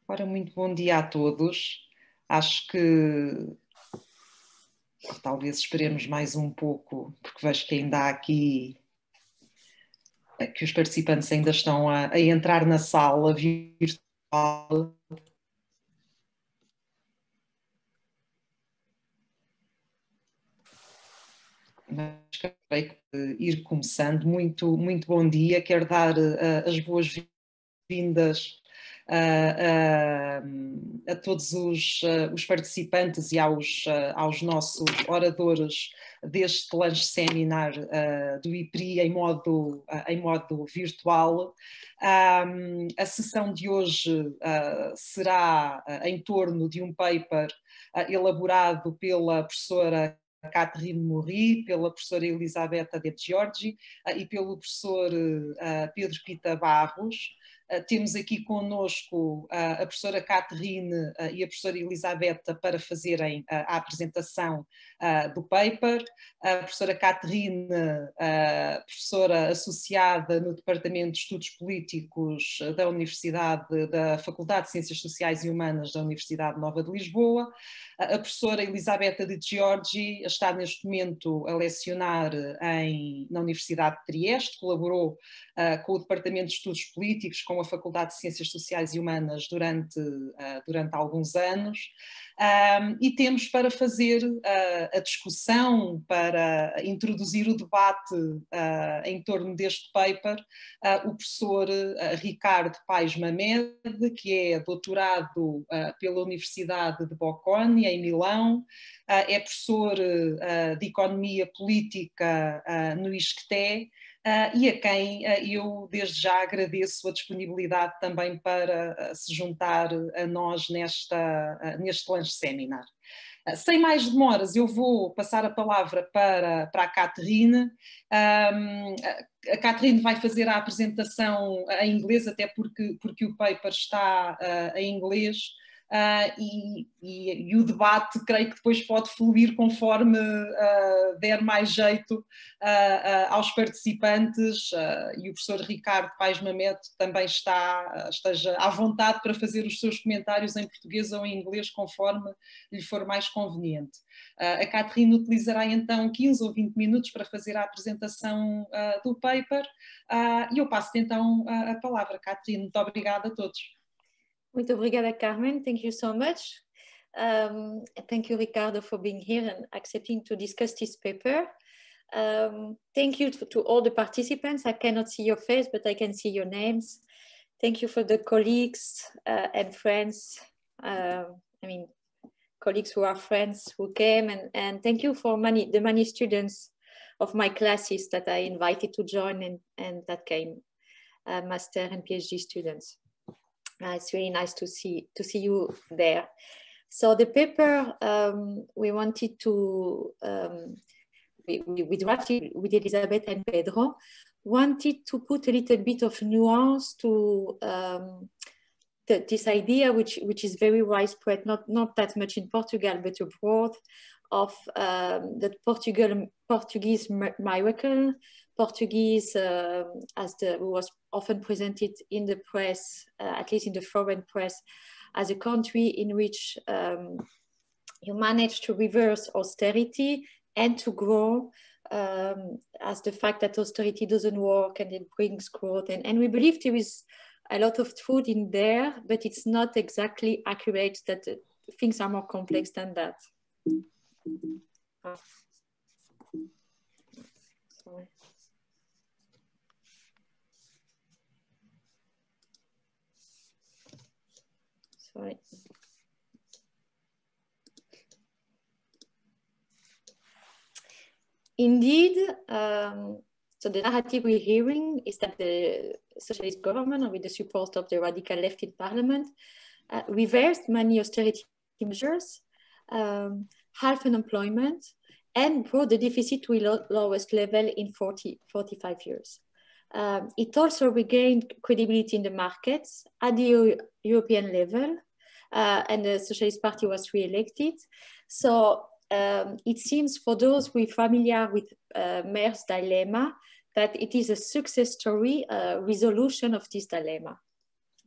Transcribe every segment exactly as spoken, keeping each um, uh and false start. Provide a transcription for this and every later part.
Ora, muito bom dia a todos. Acho que talvez esperemos mais um pouco, porque vejo que ainda há aqui, que os participantes ainda estão a, a entrar na sala virtual. Mas creio que ir começando. Muito, muito bom dia. Quero dar uh, as boas-vindas Uh, uh, a todos os, uh, os participantes e aos, uh, aos nossos oradores deste lanche seminar uh, do I P R I em modo, uh, em modo virtual. Um, a sessão de hoje uh, será uh, em torno de um paper uh, elaborado pela professora Catherine Moury, pela professora Elisabetta De Giorgi uh, e pelo professor uh, Pedro Pita Barros. Uh, temos aqui connosco uh, a professora Catherine uh, e a professora Elisabetta para fazerem uh, a apresentação uh, do paper. A professora Catherine, uh, professora associada no Departamento de Estudos Políticos da Universidade, da Faculdade de Ciências Sociais e Humanas da Universidade Nova de Lisboa. A professora Elisabetta De Giorgi está neste momento a lecionar em, na Universidade de Trieste, colaborou uh, com o Departamento de Estudos Políticos, com a Faculdade de Ciências Sociais e Humanas durante, uh, durante alguns anos. Um, e temos para fazer uh, a discussão, para introduzir o debate uh, em torno deste paper, uh, o professor uh, Ricardo Paes Mamed, que é doutorado uh, pela Universidade de Bocconi, em Milão, uh, é professor uh, de Economia Política uh, no ISCTE, Uh, e a quem uh, eu desde já agradeço a disponibilidade também para uh, se juntar a nós nesta, uh, neste lanche seminar. Uh, sem mais demoras, eu vou passar a palavra para, para a Catherine. Um, a Catherine vai fazer a apresentação em inglês, até porque, porque o paper está uh, em inglês. Uh, e, e, e o debate creio que depois pode fluir conforme uh, der mais jeito uh, uh, aos participantes, uh, e o professor Ricardo Paes Mamed também está, uh, esteja à vontade para fazer os seus comentários em português ou em inglês conforme lhe for mais conveniente. Uh, a Catherine utilizará então quinze ou vinte minutos para fazer a apresentação uh, do paper uh, e eu passo-te então a, a palavra. Catherine, muito obrigada a todos. Muito obrigada, Carmen. Thank you so much. Um, thank you, Ricardo, for being here and accepting to discuss this paper. Um, thank you to, to all the participants. I cannot see your face, but I can see your names. Thank you for the colleagues uh, and friends. Uh, I mean, colleagues who are friends who came, and, and thank you for many, the many students of my classes that I invited to join and, and that came, uh, master and PhD students. Uh, it's really nice to see to see you there. So the paper um, we wanted to um, we, we, we drafted with Elisabetta and Pedro, wanted to put a little bit of nuance to um, the, this idea, which which is very widespread, not not that much in Portugal, but abroad, of um, the Portugal Portuguese miracle. Portuguese, uh, as the was often presented in the press, uh, at least in the foreign press, as a country in which um, you manage to reverse austerity and to grow, um, as the fact that austerity doesn't work and it brings growth. And, and we believe there is a lot of truth in there, but it's not exactly accurate, that uh, things are more complex than that. Oh. Sorry. Sorry. Indeed, um, so the narrative we're hearing is that the socialist government, with the support of the radical left in parliament, uh, reversed many austerity measures, um, half unemployment, and brought the deficit to the lowest level in forty, forty-five years. Um, it also regained credibility in the markets at the European level, uh, and the Socialist Party was re-elected. So um, it seems, for those who are familiar with uh, Mayer's dilemma, that it is a success story, a resolution of this dilemma.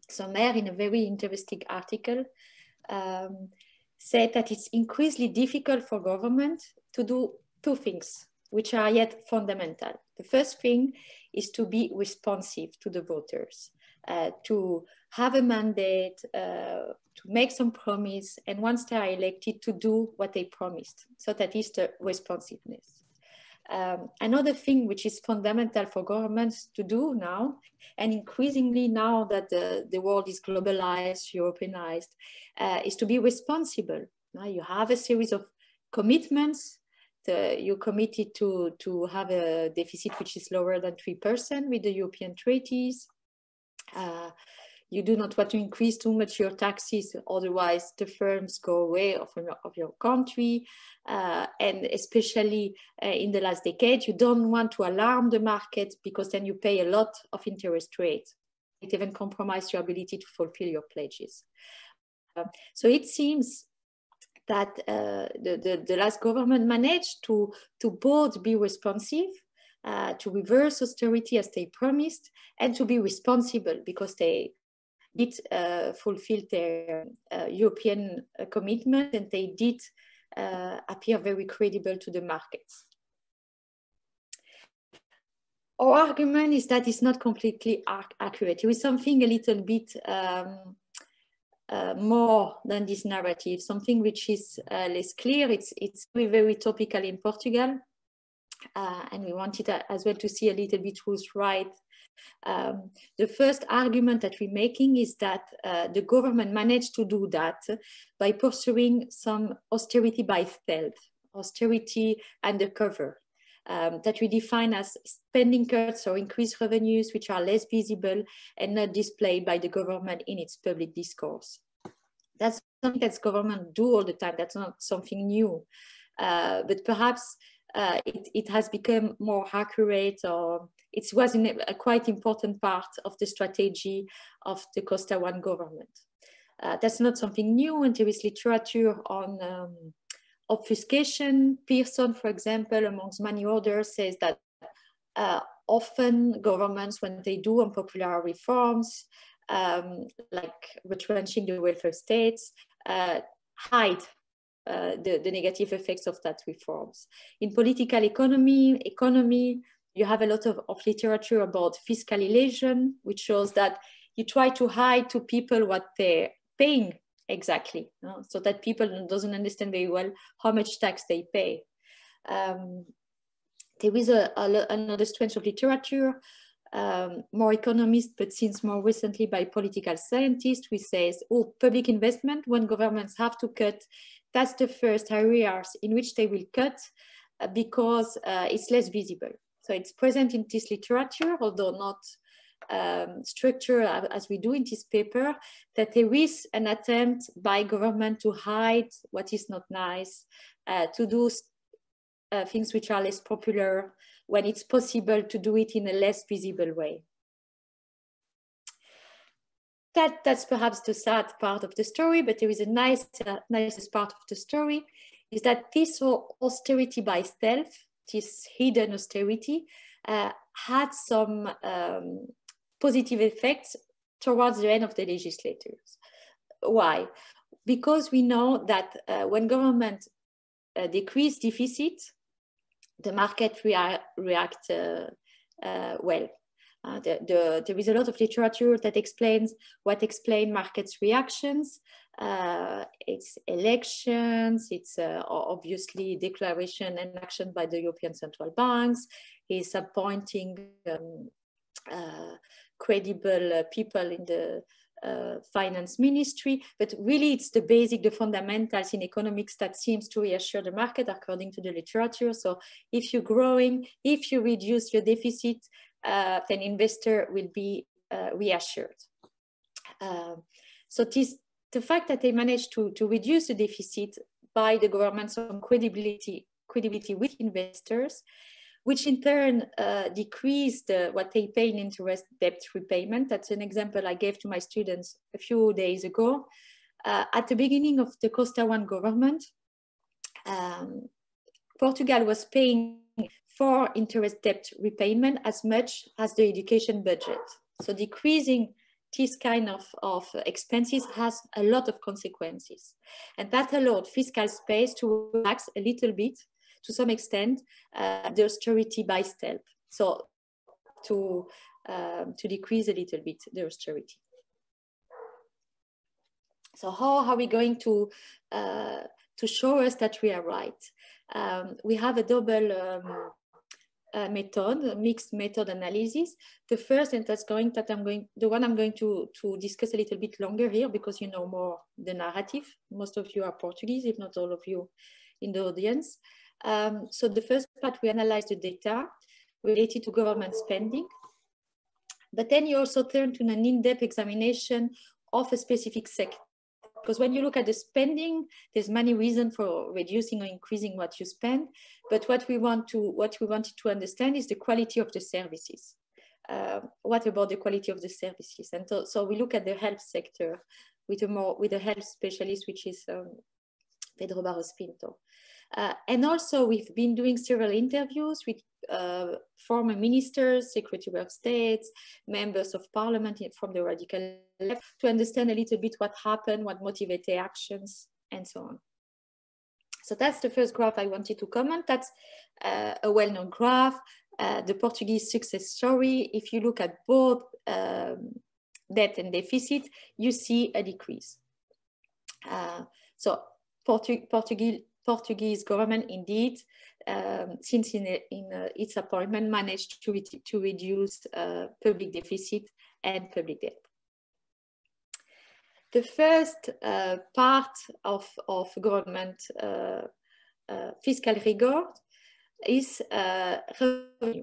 Sommer, in a very interesting article, um, said that it's increasingly difficult for government to do two things, which are yet fundamental. The first thing is to be responsive to the voters, uh, to have a mandate, uh, to make some promise, and once they are elected, to do what they promised. So that is the responsiveness. Um, another thing which is fundamental for governments to do now, and increasingly now that the, the world is globalized, Europeanized, uh, is to be responsible. Now you have a series of commitments. The, you're committed to, to have a deficit which is lower than three percent with the European treaties. Uh, You do not want to increase too much your taxes, otherwise the firms go away of, of your country. Uh, and especially uh, in the last decade, you don't want to alarm the market because then you pay a lot of interest rates. It even compromises your ability to fulfill your pledges. Uh, so it seems that uh, the, the, the last government managed to, to both be responsive, uh, to reverse austerity as they promised, and to be responsible because they did uh, fulfill their uh, European uh, commitment, and they did uh, appear very credible to the markets. Our argument is that it's not completely accurate. There is something a little bit um, uh, more than this narrative, something which is uh, less clear. It's, it's very, very topical in Portugal. Uh, and we wanted as well to see a little bit who's right. Um, the first argument that we're making is that uh, the government managed to do that by pursuing some austerity by stealth, austerity undercover, um, that we define as spending cuts or increased revenues which are less visible and not displayed by the government in its public discourse. That's something that government do all the time. That's not something new, uh, but perhaps Uh, it, it has become more accurate, or it was in a, a quite important part of the strategy of the Costa One government. Uh, that's not something new, and there is literature on um, obfuscation. Pearson, for example, amongst many others, says that uh, often governments, when they do unpopular reforms, um, like retrenching the welfare states, uh, hide Uh, the, the negative effects of that reforms. In political economy, economy, you have a lot of, of literature about fiscal evasion, which shows that you try to hide to people what they're paying exactly, you know, so that people doesn't understand very well how much tax they pay. Um, there is a, a, another strand of literature, um, more economist, but since more recently by political scientists, which says, oh, public investment, when governments have to cut, that's the first areas in which they will cut uh, because uh, it's less visible. So it's present in this literature, although not um, structured as we do in this paper, that there is an attempt by government to hide what is not nice, uh, to do uh, things which are less popular when it's possible to do it in a less visible way. That, that's perhaps the sad part of the story, but there is a nice, uh, nicest part of the story, is that this austerity by stealth, this hidden austerity, uh, had some um, positive effects towards the end of the legislatures. Why? Because we know that uh, when government uh, decrease deficit, the market rea react uh, uh, well. Uh, the, the, there is a lot of literature that explains what explain markets' reactions. Uh, it's elections, it's uh, obviously declaration and action by the European central banks. It's appointing um, uh, credible uh, people in the uh, finance ministry, but really it's the basic, the fundamentals in economics that seems to reassure the market according to the literature. So if you're growing, if you reduce your deficit, Uh, then investor will be uh, reassured. Uh, so this, the fact that they managed to, to reduce the deficit by the government some credibility, credibility with investors, which in turn uh, decreased uh, what they pay in interest debt repayment. That's an example I gave to my students a few days ago. Uh, at the beginning of the Costa One government, um, Portugal was paying for interest debt repayment as much as the education budget. So decreasing this kind of, of expenses has a lot of consequences. And that allowed fiscal space to relax a little bit, to some extent, uh, the austerity by stealth. So to, um, to decrease a little bit the austerity. So how are we going to, uh, to show us that we are right? Um, we have a double um, uh, method, a mixed method analysis. The first, and that's going that I'm going, the one I'm going to, to discuss a little bit longer here because you know more the narrative. Most of you are Portuguese, if not all of you in the audience. Um, so the first part, we analyze the data related to government spending. But then you also turn to an in-depth examination of a specific sector. Because when you look at the spending, there's many reasons for reducing or increasing what you spend. But what we want to, what we wanted to understand is the quality of the services. Uh, what about the quality of the services? And so, so we look at the health sector with a more with a health specialist, which is um, Pedro Barros Pinto. Uh, and also we've been doing several interviews with uh, former ministers, secretary of state, members of parliament from the radical left to understand a little bit what happened, what motivated their actions, and so on. So that's the first graph I wanted to comment. That's uh, a well-known graph, uh, the Portuguese success story. If you look at both um, debt and deficit, you see a decrease. Uh, so Portu Portuguese Portuguese government indeed, um, since in, in uh, its appointment, managed to, re to reduce uh, public deficit and public debt. The first uh, part of, of government uh, uh, fiscal rigor is uh, revenue.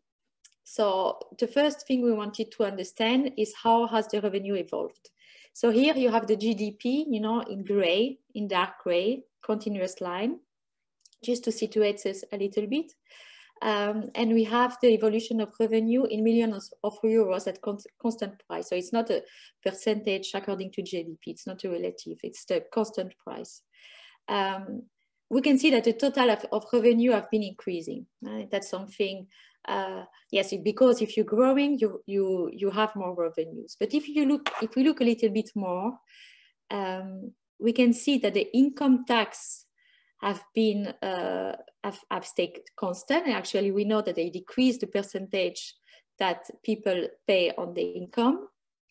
So the first thing we wanted to understand is how has the revenue evolved. So here you have the G D P, you know, in gray, in dark gray, continuous line, just to situate us a little bit. Um, and we have the evolution of revenue in millions of euros at con constant price. So it's not a percentage according to G D P, it's not a relative, it's the constant price. Um, we can see that the total of, of revenue have been increasing. Right? That's something, uh, yes, because if you're growing, you, you, you have more revenues. But if you look, if we look a little bit more, um, we can see that the income tax have been uh, have, have stayed constant. And actually, we know that they decrease the percentage that people pay on the income.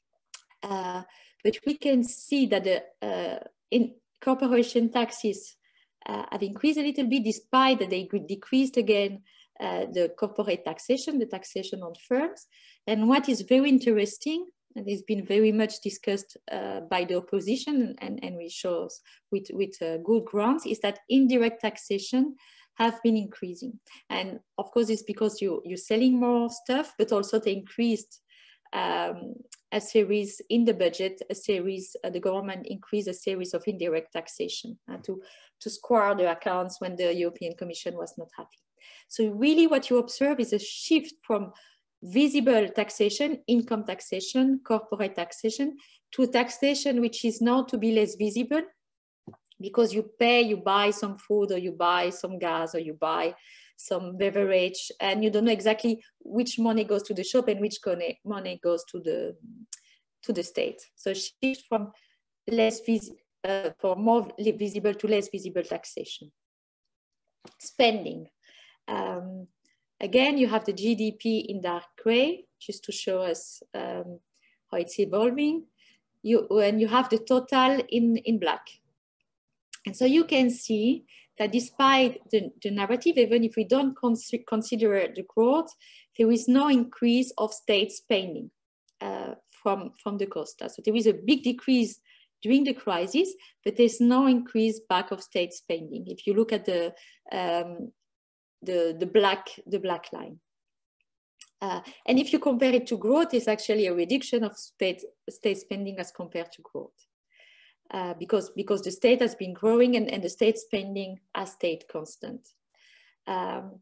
Uh, but we can see that the uh, in corporation taxes uh, have increased a little bit, despite that they decreased again uh, the corporate taxation, the taxation on firms. And what is very interesting, and it's been very much discussed uh, by the opposition, and, and we show with, with uh, good grounds, is that indirect taxation have been increasing. And of course, it's because you, you're selling more stuff, but also they increased um, a series in the budget, a series, uh, the government increased a series of indirect taxation uh, to, to square the accounts when the European Commission was not happy. So really what you observe is a shift from visible taxation, income taxation, corporate taxation, to taxation which is now to be less visible, because you pay, you buy some food, or you buy some gas, or you buy some beverage, and you don't know exactly which money goes to the shop and which money goes to the to the state. So shift from less visible, uh, for more visible to less visible taxation. Spending. Um, Again, you have the G D P in dark gray, just to show us um, how it's evolving. You, and you have the total in, in black. And so you can see that despite the, the narrative, even if we don't cons consider the growth, there is no increase of state spending uh, from, from the Costa. So there is a big decrease during the crisis, but there's no increase back of state spending. If you look at the um, The, the, black, the black line. Uh, and if you compare it to growth, it's actually a reduction of state, state spending as compared to growth. Uh, because, because the state has been growing and, and the state spending has stayed constant. Um,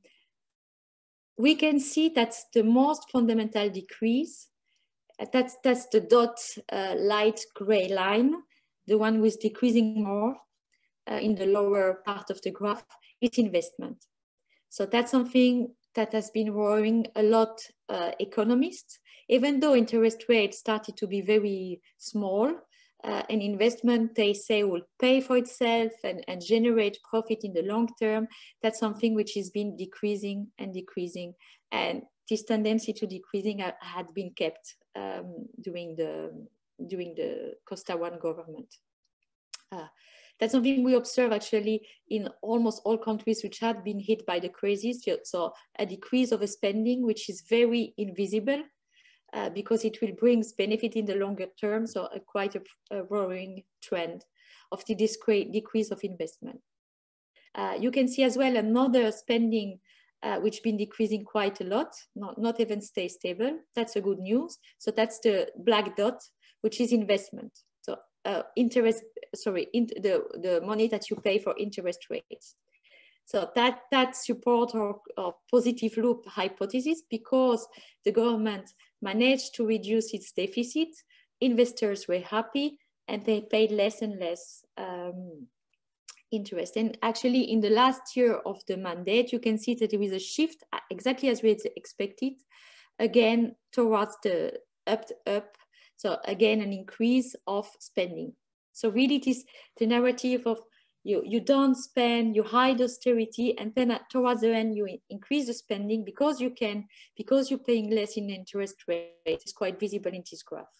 we can see that's the most fundamental decrease. That's, that's the dot uh, light gray line, the one with decreasing more uh, in the lower part of the graph, is investment. So that's something that has been worrying a lot uh, economists, even though interest rates started to be very small. Uh, an investment, they say, will pay for itself and, and generate profit in the long term. That's something which has been decreasing and decreasing. And this tendency to decreasing ha had been kept um, during, the, during the Costa One government. Uh, that's something we observe actually in almost all countries which had been hit by the crisis. So a decrease of a spending, which is very invisible, Uh, because it will bring benefit in the longer term, so a quite a, a worrying trend of the decrease of investment. Uh, you can see as well another spending uh, which been decreasing quite a lot, not, not even stay stable. That's a good news. So that's the black dot, which is investment. So uh, interest, sorry, in the, the money that you pay for interest rates. So that, that supports our, our positive loop hypothesis, because the government managed to reduce its deficit, investors were happy, and they paid less and less um, interest. And actually, in the last year of the mandate, you can see that there is a shift, exactly as we had expected, again towards the up, up. So again, an increase of spending. So really, it is the narrative of You, you don't spend, you hide austerity, and then at, towards the end you increase the spending because you can, because you're paying less in interest rate. It's quite visible in this graph.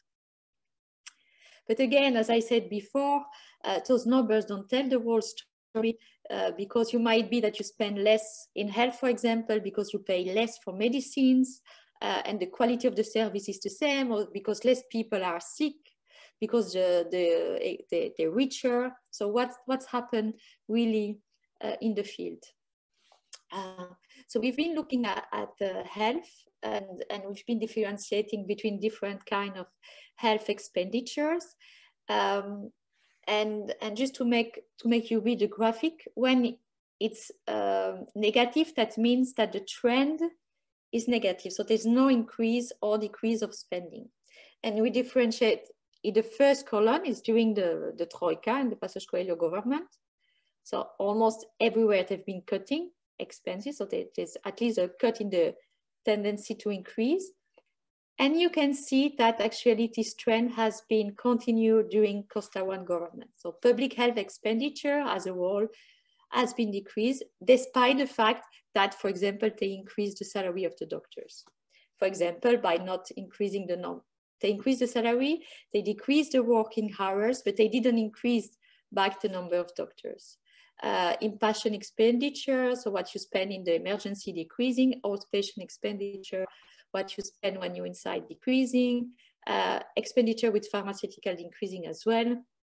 But again, as I said before, uh, those numbers don't tell the whole story, uh, because you might be that you spend less in health, for example, because you pay less for medicines, uh, and the quality of the service is the same, or because less people are sick, because the, the, the, the richer. So what's, what's happened really uh, in the field? Uh, so we've been looking at, at uh, health, and, and we've been differentiating between different kind of health expenditures. Um, and, and just to make, to make you read the graphic, when it's uh, negative, that means that the trend is negative. So there's no increase or decrease of spending. And we differentiate. In the first column is during the, the Troika and the Passos Coelho government. So almost everywhere they've been cutting expenses. So there's at least a cut in the tendency to increase. And you can see that actually this trend has been continued during Costa One government. So public health expenditure as a whole has been decreased, despite the fact that, for example, they increased the salary of the doctors. For example, by not increasing the number. They increased the salary, they decreased the working hours, but they didn't increase back the number of doctors. Uh, inpatient expenditure, so what you spend in the emergency decreasing, outpatient expenditure, what you spend when you're inside decreasing, uh, expenditure with pharmaceutical increasing as well.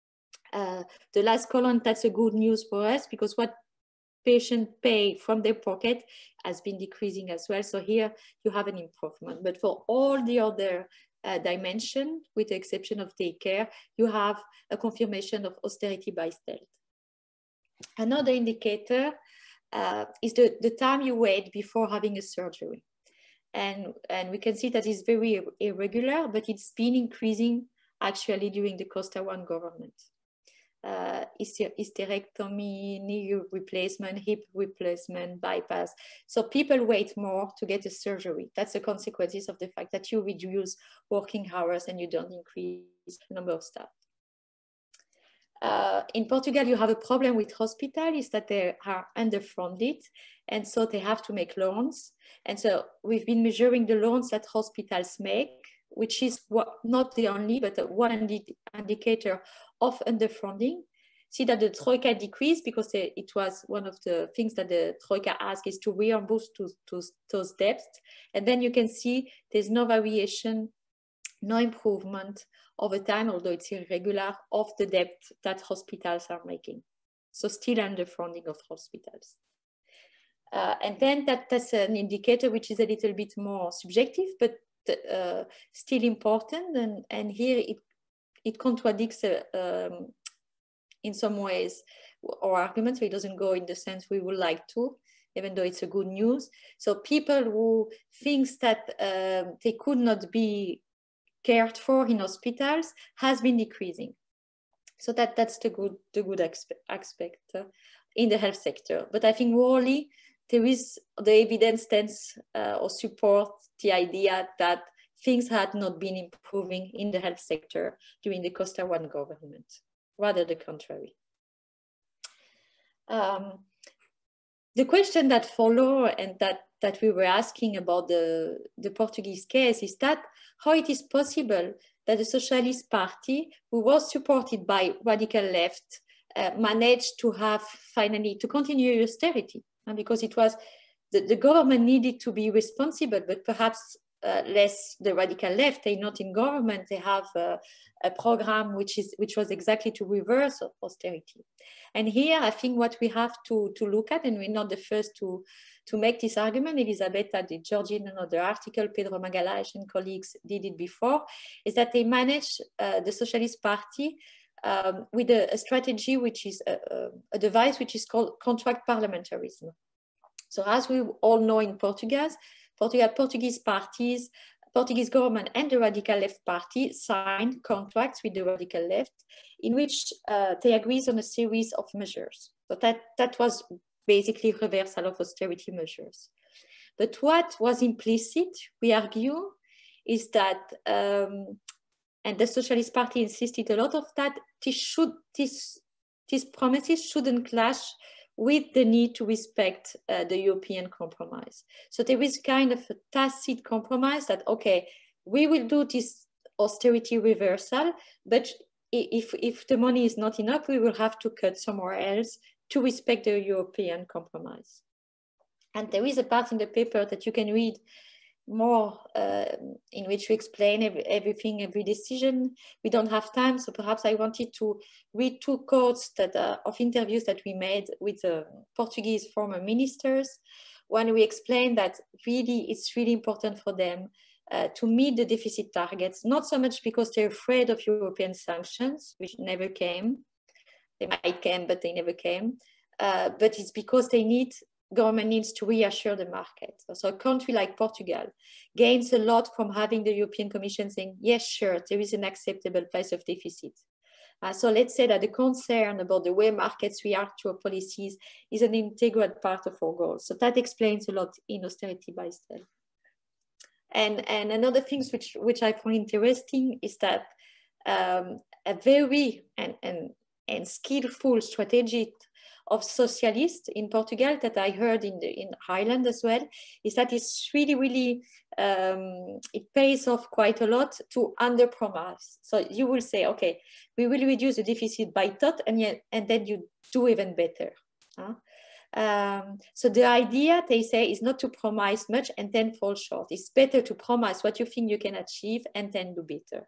Uh, the last column, that's a good news for us, because what patients pay from their pocket has been decreasing as well. So here you have an improvement, but for all the other Uh, dimension, with the exception of daycare, you have a confirmation of austerity by stealth. Another indicator uh, is the, the time you wait before having a surgery. And, and we can see that it's very irregular, but it's been increasing actually during the Costa One government. Uh, hysterectomy, knee replacement, hip replacement, bypass. So people wait more to get a surgery. That's the consequences of the fact that you reduce working hours and you don't increase the number of staff. Uh, in Portugal, you have a problem with hospitals, is that they are underfunded, and so they have to make loans. And so we've been measuring the loans that hospitals make, which is what, not the only, but one indi indicator of underfunding. See that the Troika decreased because they, it was one of the things that the Troika asked is to reimburse to, to those debts. And then you can see there's no variation, no improvement over time, although it's irregular, of the debt that hospitals are making. So still underfunding of hospitals. Uh, and then that, that's an indicator which is a little bit more subjective, but uh, still important. And, and here it, it contradicts uh, um, in some ways our argument, so it doesn't go in the sense we would like to, even though it's a good news. So people who think that um, they could not be cared for in hospitals has been decreasing. So that, that's the good, the good aspect uh, in the health sector. But I think morally, there is the evidence tends uh, or support the idea that things had not been improving in the health sector during the Costa One government, rather the contrary. Um, the question that follow and that, that we were asking about the, the Portuguese case is that how it is possible that the Socialist Party, who was supported by radical left, uh, managed to have finally to continue austerity, and because it was the, the government needed to be responsible, but perhaps uh, less the radical left. They're not in government. They have a, a program which is which was exactly to reverse austerity. And here, I think what we have to to look at, and we're not the first to to make this argument. Elisabetta Di Giorgi in another article, Pedro Magalhães and colleagues did it before, is that they managed uh, the Socialist Party um, with a, a strategy which is a, a, a device which is called contract parliamentarism. So as we all know in Portugal, Portugal Portuguese parties, Portuguese government and the radical left party signed contracts with the radical left in which uh, they agreed on a series of measures. So that, that was basically reversal of austerity measures. But what was implicit, we argue, is that, um, and the Socialist Party insisted a lot of that, this should, this, these promises shouldn't clash with the need to respect uh, the European compromise. So there is kind of a tacit compromise that, okay, we will do this austerity reversal, but if, if the money is not enough, we will have to cut somewhere else to respect the European compromise. And there is a part in the paper that you can read more uh, in which we explain every, everything, every decision. We don't have time, so perhaps I wanted to read two quotes that, uh, of interviews that we made with uh, Portuguese former ministers, when we explained that really it's really important for them uh, to meet the deficit targets, not so much because they're afraid of European sanctions, which never came. They might come, but they never came. Uh, but it's because they need, government needs to reassure the market. So a country like Portugal gains a lot from having the European Commission saying, yes, sure, there is an acceptable place of deficit. Uh, so let's say that the concern about the way markets react to our policies is an integral part of our goals. So that explains a lot in austerity by itself. And, and another thing which, which I find interesting is that um, a very and, and, and skillful strategy of socialists in Portugal that I heard in, the, in Ireland as well, is that it's really, really, um, it pays off quite a lot to under-promise. So you will say, okay, we will reduce the deficit by thought, and, yet, and then you do even better. Huh? Um, so the idea, they say, is not to promise much and then fall short. It's better to promise what you think you can achieve and then do better.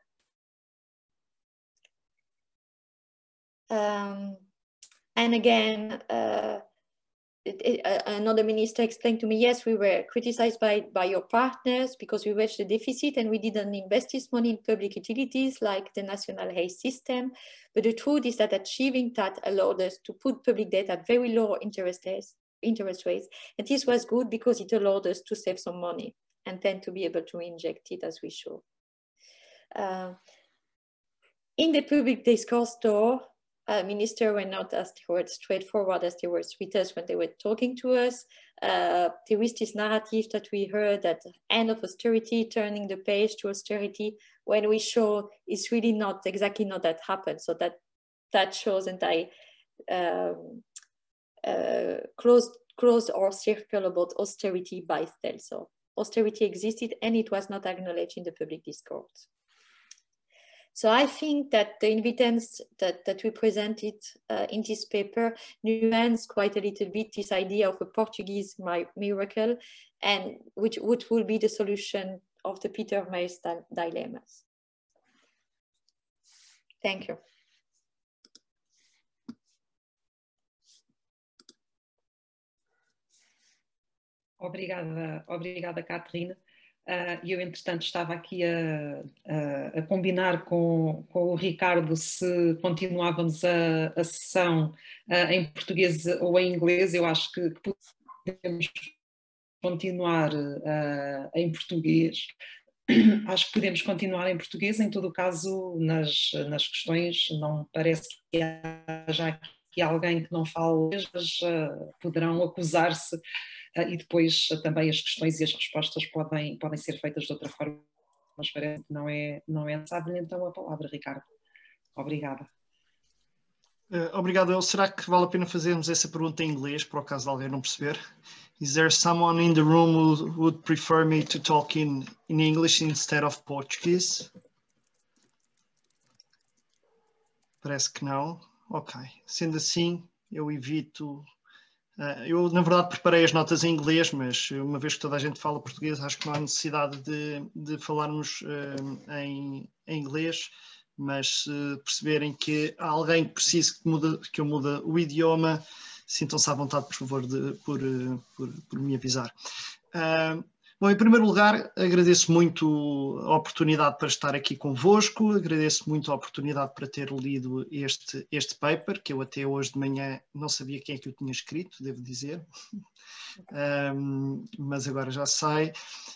Um, and again, uh, it, it, uh, another minister explained to me, yes, we were criticized by, by your partners because we reached the deficit and we didn't invest this money in public utilities like the national health system. But the truth is that achieving that allowed us to put public debt at very low interest rates, interest rates. And this was good because it allowed us to save some money and then to be able to inject it as we show. Uh, in the public discourse though, Uh, minister were not as straightforward as they were with us when they were talking to us. Uh, there is this narrative that we heard that end of austerity, turning the page to austerity, when we show it's really not exactly not that happened. So that that shows and I um, uh, closed, closed our circle about austerity by stealth. So austerity existed and it was not acknowledged in the public discourse. So I think that the evidence that, that we presented uh, in this paper nuance quite a little bit this idea of a Portuguese miracle, and which, which will be the solution of the Peter May's dilemmas. Thank you. Obrigada, obrigada, Catarina. Uh, eu, entretanto, estava aqui a, a, a combinar com, com o Ricardo se continuávamos a, a sessão uh, em português ou em inglês. Eu acho que, que podemos continuar uh, em português. Acho que podemos continuar em português, em todo o caso, nas, nas questões. Não parece que haja aqui alguém que não fale, mas uh, poderão acusar-se e depois também as questões e as respostas podem, podem ser feitas de outra forma, mas parece que não é, não é necessário. Então a palavra, Ricardo. Obrigada. Uh, obrigado, El. Será que vale a pena fazermos essa pergunta em inglês, por acaso alguém não perceber? Is there someone in the room who would prefer me to talk in, in English instead of Portuguese? Parece que não. Ok. Sendo assim, eu evito... Uh, eu, na verdade, preparei as notas em inglês, mas uma vez que toda a gente fala português, acho que não há necessidade de, de falarmos uh, em, em inglês. Mas se perceberem que há alguém que precise que, muda, que eu mude o idioma, sintam-se à vontade, por favor, de, por, por, por me avisar. Uh, bom, em primeiro lugar, agradeço muito a oportunidade para estar aqui convosco, agradeço muito a oportunidade para ter lido este, este paper, que eu até hoje de manhã não sabia quem é que eu tinha escrito, devo dizer, um, mas agora já sei.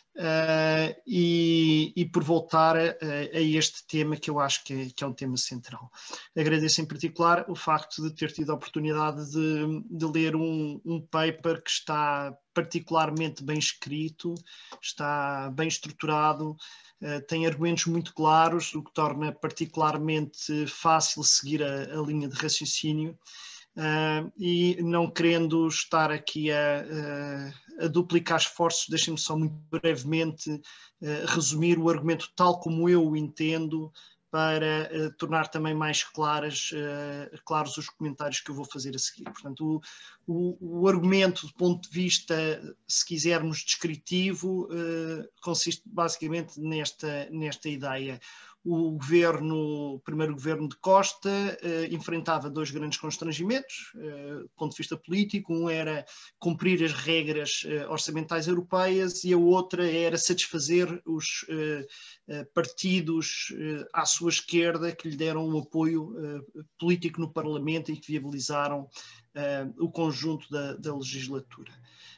Uh, e, e por voltar a, a este tema que eu acho que é, que é um tema central. Agradeço em particular o facto de ter tido a oportunidade de, de ler um, um paper que está particularmente bem escrito, está bem estruturado, uh, tem argumentos muito claros, o que torna particularmente fácil seguir a, a linha de raciocínio. Uh, e não querendo estar aqui a, a, a duplicar esforços, deixem-me só muito brevemente uh, resumir o argumento tal como eu o entendo, para uh, tornar também mais claras, uh, claros os comentários que eu vou fazer a seguir. Portanto, o, o, o argumento do ponto de vista, se quisermos, descritivo, uh, consiste basicamente nesta, nesta ideia. O governo, o primeiro governo de Costa eh, enfrentava dois grandes constrangimentos, eh, do ponto de vista político. Um era cumprir as regras eh, orçamentais europeias e a outra era satisfazer os eh, eh, partidos eh, à sua esquerda que lhe deram um apoio eh, político no Parlamento e que viabilizaram eh, o conjunto da, da legislatura.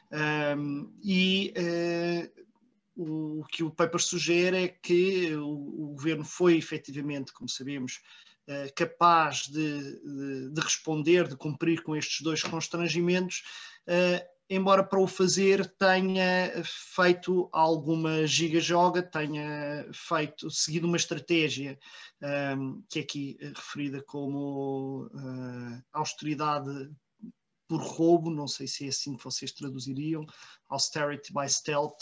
Um, e eh, o que o paper sugere é que o, o governo foi efetivamente, como sabemos, uh, capaz de, de, de responder, de cumprir com estes dois constrangimentos, uh, embora para o fazer tenha feito alguma giga-joga, tenha feito, seguido uma estratégia um, que é aqui referida como uh, austeridade por roubo, não sei se é assim que vocês traduziriam, austerity by stealth.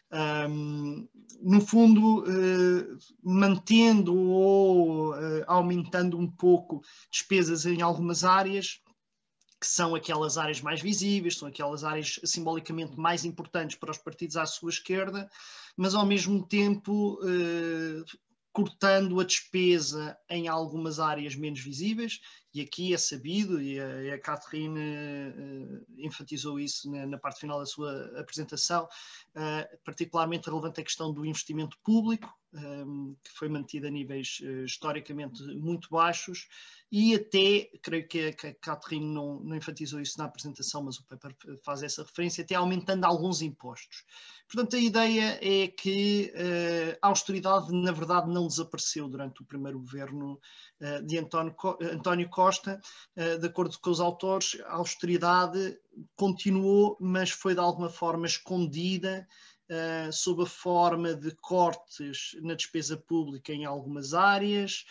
Um, no fundo, uh, mantendo ou uh, aumentando um pouco despesas em algumas áreas, que são aquelas áreas mais visíveis, são aquelas áreas simbolicamente mais importantes para os partidos à sua esquerda, mas ao mesmo tempo uh, cortando a despesa em algumas áreas menos visíveis, e aqui é sabido, e a, e a Catherine uh, enfatizou isso na, na parte final da sua apresentação, uh, particularmente relevante a questão do investimento público, um, que foi mantido a níveis uh, historicamente muito baixos, e até, creio que a, que a Catherine não, não enfatizou isso na apresentação, mas o paper faz essa referência, até aumentando alguns impostos. Portanto, a ideia é que uh, a austeridade, na verdade, não desapareceu durante o primeiro governo uh, de António, Co António Costa. Uh, de acordo com os autores, a austeridade continuou, mas foi de alguma forma escondida, Uh, sob a forma de cortes na despesa pública em algumas áreas,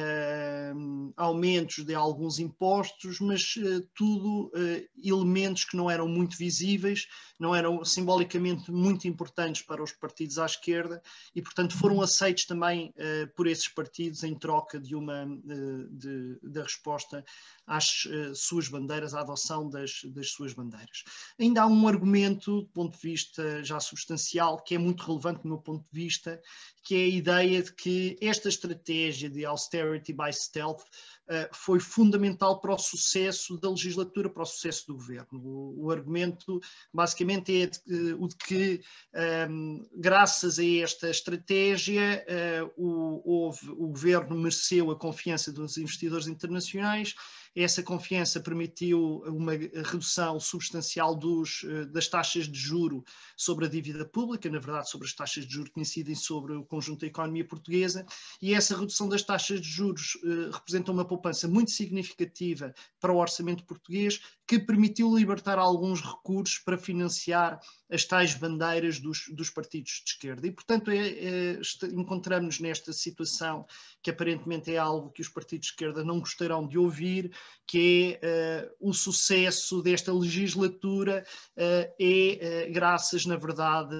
uh, aumentos de alguns impostos, mas uh, tudo uh, elementos que não eram muito visíveis, não eram simbolicamente muito importantes para os partidos à esquerda e, portanto, foram aceitos também uh, por esses partidos em troca de uma uh, de, da resposta às uh, suas bandeiras, à adoção das, das suas bandeiras. Ainda há um argumento, do ponto de vista já substancial, que é muito relevante do meu ponto de vista, que é a ideia de que esta estratégia de austerity by stealth uh, foi fundamental para o sucesso da legislatura, para o sucesso do governo. O, o argumento basicamente é de, uh, o de que, um, graças a esta estratégia, uh, o, houve, o governo mereceu a confiança dos investidores internacionais. Essa confiança permitiu uma redução substancial dos, das taxas de juro sobre a dívida pública, na verdade sobre as taxas de juros que incidem sobre o conjunto da economia portuguesa, e essa redução das taxas de juros eh, representa uma poupança muito significativa para o orçamento português, que permitiu libertar alguns recursos para financiar as tais bandeiras dos, dos partidos de esquerda. E, portanto, é, é, encontramos nesta situação que aparentemente é algo que os partidos de esquerda não gostarão de ouvir, que é uh, o sucesso desta legislatura uh, é uh, graças, na verdade,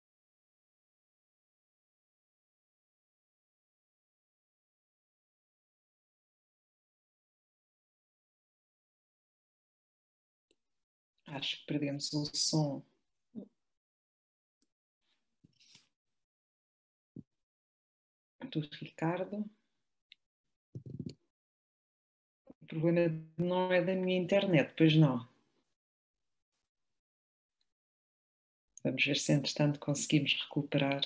Acho que perdemos o som. Do Ricardo. O problema não é da minha internet, pois não. Vamos ver se, entretanto, conseguimos recuperar.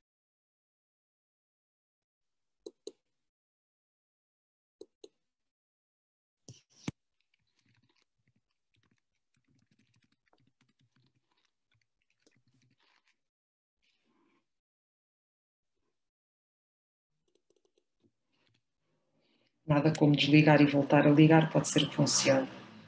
Nada como desligar e voltar a ligar, pode ser que funcione.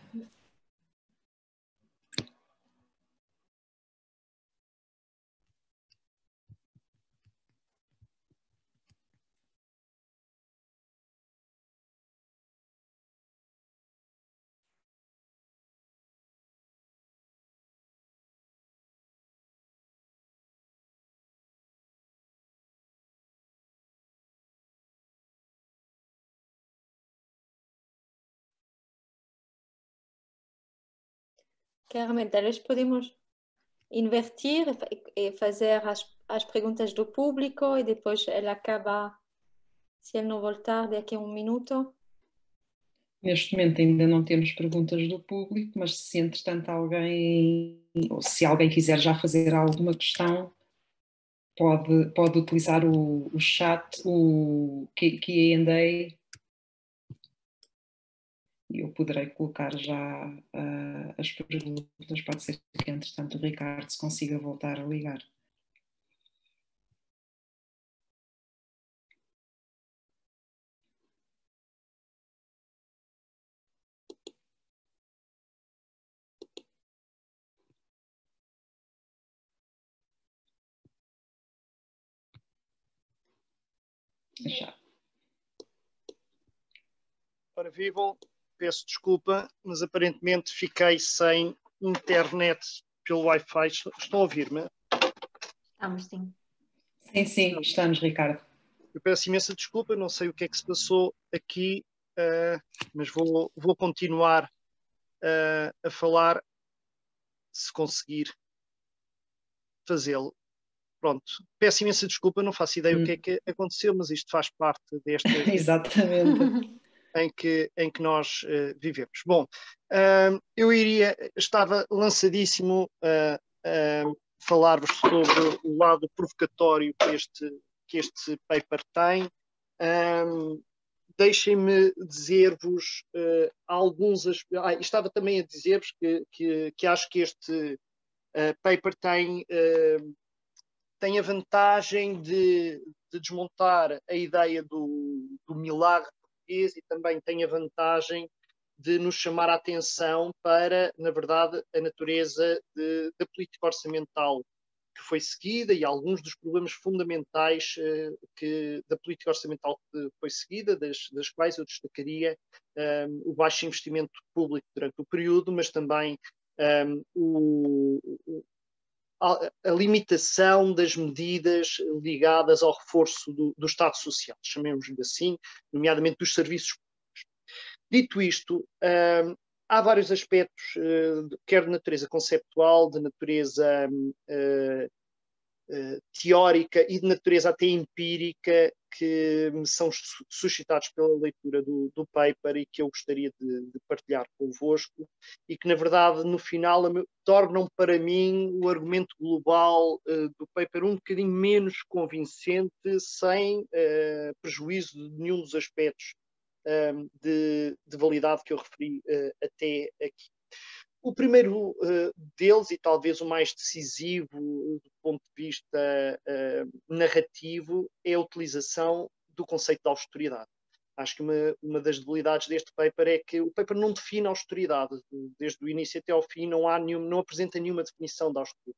Carmen, talvez podemos invertir e fazer as, as perguntas do público e depois ele acaba, se ele não voltar daqui a um minuto. Neste momento ainda não temos perguntas do público, mas se entretanto alguém, ou se alguém quiser já fazer alguma questão, pode, pode utilizar o, o chat, o Q and A, e eu poderei colocar já uh, as perguntas. Pode ser que entretanto o Ricardo se consiga voltar a ligar. Já. Ora, vivam, peço desculpa, mas aparentemente fiquei sem internet pelo Wi-Fi. Estão a ouvir-me? Estamos, sim. Sim, sim, estamos, Ricardo. Eu peço imensa desculpa, não sei o que é que se passou aqui, uh, mas vou, vou continuar uh, a falar se conseguir fazê-lo. Pronto, peço imensa desculpa, não faço ideia hum. o que é que aconteceu, mas isto faz parte desta... Exatamente. Em que, em que nós uh, vivemos. Bom, uh, eu iria, estava lançadíssimo a uh, uh, falar-vos sobre o lado provocatório que este, que este paper tem. Um, Deixem-me dizer-vos uh, alguns... Ah, estava também a dizer-vos que, que, que acho que este uh, paper tem, uh, tem a vantagem de, de desmontar a ideia do, do milagre e também tem a vantagem de nos chamar a atenção para, na verdade, a natureza de, da política orçamental que foi seguida e alguns dos problemas fundamentais uh, que, da política orçamental que foi seguida, das, das quais eu destacaria um, o baixo investimento público durante o período, mas também um, o, o a limitação das medidas ligadas ao reforço do, do Estado Social, chamemos-lhe assim, nomeadamente dos serviços públicos. Dito isto, hum, há vários aspectos, uh, quer de natureza conceptual, de natureza uh, uh, teórica e de natureza até empírica, que me são suscitados pela leitura do, do paper e que eu gostaria de, de partilhar convosco e que, na verdade, no final, tornam para mim o argumento global uh, do paper um bocadinho menos convincente, sem uh, prejuízo de nenhum dos aspectos um, de, de validade que eu referi uh, até aqui. O primeiro uh, deles, e talvez o mais decisivo do ponto de vista uh, narrativo, é a utilização do conceito de austeridade. Acho que uma, uma das debilidades deste paper é que o paper não define a austeridade. Desde o início até ao fim não, há nenhum, não apresenta nenhuma definição da austeridade.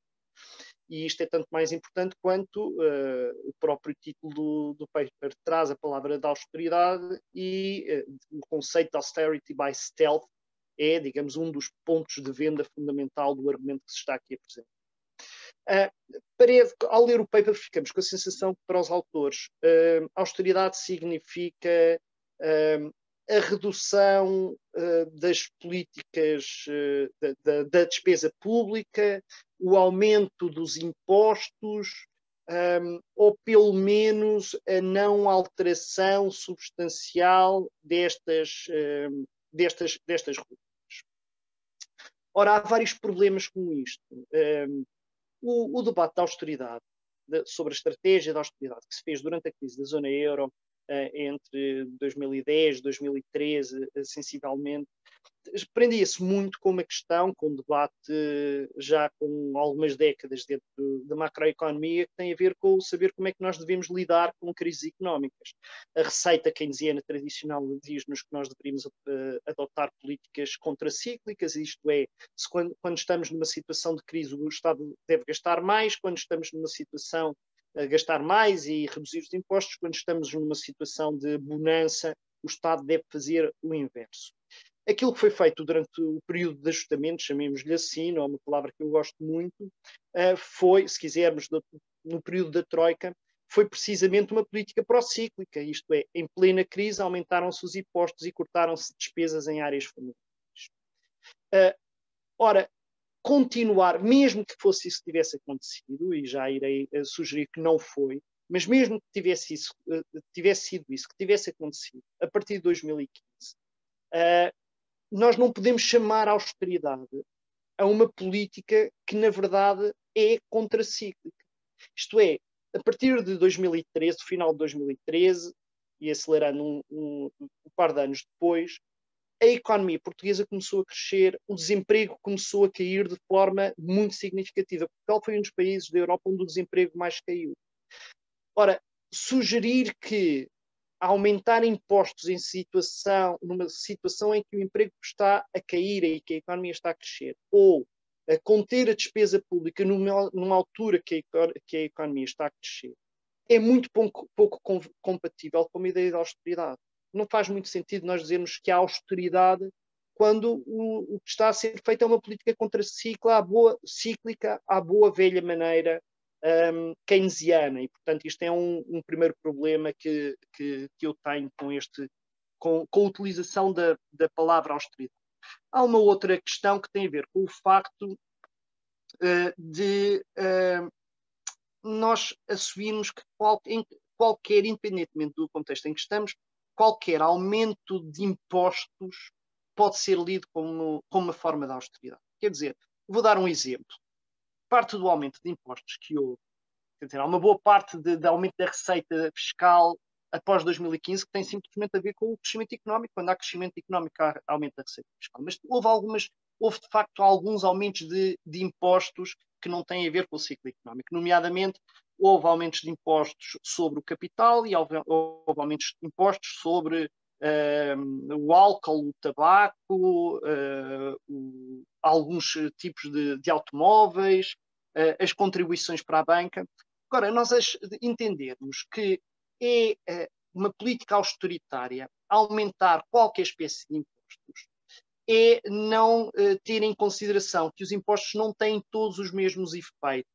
E isto é tanto mais importante quanto uh, o próprio título do, do paper traz a palavra da austeridade e uh, o conceito de austerity by stealth é, digamos, um dos pontos de venda fundamental do argumento que se está aqui a apresentar. Uh, para, ao ler o paper ficamos com a sensação que para os autores uh, austeridade significa uh, a redução uh, das políticas uh, da, da, da despesa pública, o aumento dos impostos, um, ou pelo menos a não alteração substancial destas, um, destas, destas rutas. Ora, há vários problemas com isto. Um, o, o debate da austeridade, de, sobre a estratégia da austeridade que se fez durante a crise da zona euro, uh, entre dois mil e dez e dois mil e treze, uh, sensivelmente, prendia-se muito com uma questão, com um debate já com algumas décadas dentro da macroeconomia, que tem a ver com saber como é que nós devemos lidar com crises económicas. A receita keynesiana tradicional diz-nos que nós deveríamos uh, adotar políticas contracíclicas, isto é, se quando, quando estamos numa situação de crise o Estado deve gastar mais, quando estamos numa situação a gastar mais e reduzir os impostos, quando estamos numa situação de bonança, o Estado deve fazer o inverso. Aquilo que foi feito durante o período de ajustamento, chamemos-lhe assim, não é uma palavra que eu gosto muito, foi, se quisermos, no período da Troika, foi precisamente uma política procíclica, isto é, em plena crise aumentaram-se os impostos e cortaram-se despesas em áreas fundamentais. Ora, continuar, mesmo que fosse isso que tivesse acontecido, e já irei sugerir que não foi, mas mesmo que tivesse, isso, tivesse sido isso, que tivesse acontecido a partir de dois mil e quinze, nós não podemos chamar a austeridade a uma política que, na verdade, é contracíclica. Isto é, a partir de dois mil e treze, do final de dois mil e treze, e acelerando um, um, um par de anos depois, a economia portuguesa começou a crescer, o desemprego começou a cair de forma muito significativa. Portugal foi um dos países da Europa onde o desemprego mais caiu. Ora, sugerir que aumentar impostos em situação, numa situação em que o emprego está a cair e que a economia está a crescer, ou a conter a despesa pública numa, numa altura que a, que a economia está a crescer, é muito pouco, pouco compatível com a ideia da austeridade. Não faz muito sentido nós dizermos que há austeridade quando o, o que está a ser feito é uma política contracíclica, à boa, cíclica, à boa velha maneira Um, keynesiana, e portanto isto é um, um primeiro problema que, que, que eu tenho com, este, com, com a utilização da, da palavra austeridade. Há uma outra questão que tem a ver com o facto uh, de uh, nós assumirmos que qual, em, qualquer, independentemente do contexto em que estamos, qualquer aumento de impostos pode ser lido como, como uma forma de austeridade. Quer dizer, vou dar um exemplo. Parte do aumento de impostos que houve, quer dizer, há uma boa parte de, de aumento da receita fiscal após dois mil e quinze que tem simplesmente a ver com o crescimento económico. Quando há crescimento económico, há aumento da receita fiscal. Mas houve, algumas, houve de facto alguns aumentos de, de impostos que não têm a ver com o ciclo económico. Nomeadamente, houve aumentos de impostos sobre o capital e houve, houve aumentos de impostos sobre uh, o álcool, o tabaco, uh, o, alguns tipos de, de automóveis, uh, as contribuições para a banca. Agora, nós entendermos que é uh, uma política austeritária aumentar qualquer espécie de impostos é não uh, ter em consideração que os impostos não têm todos os mesmos efeitos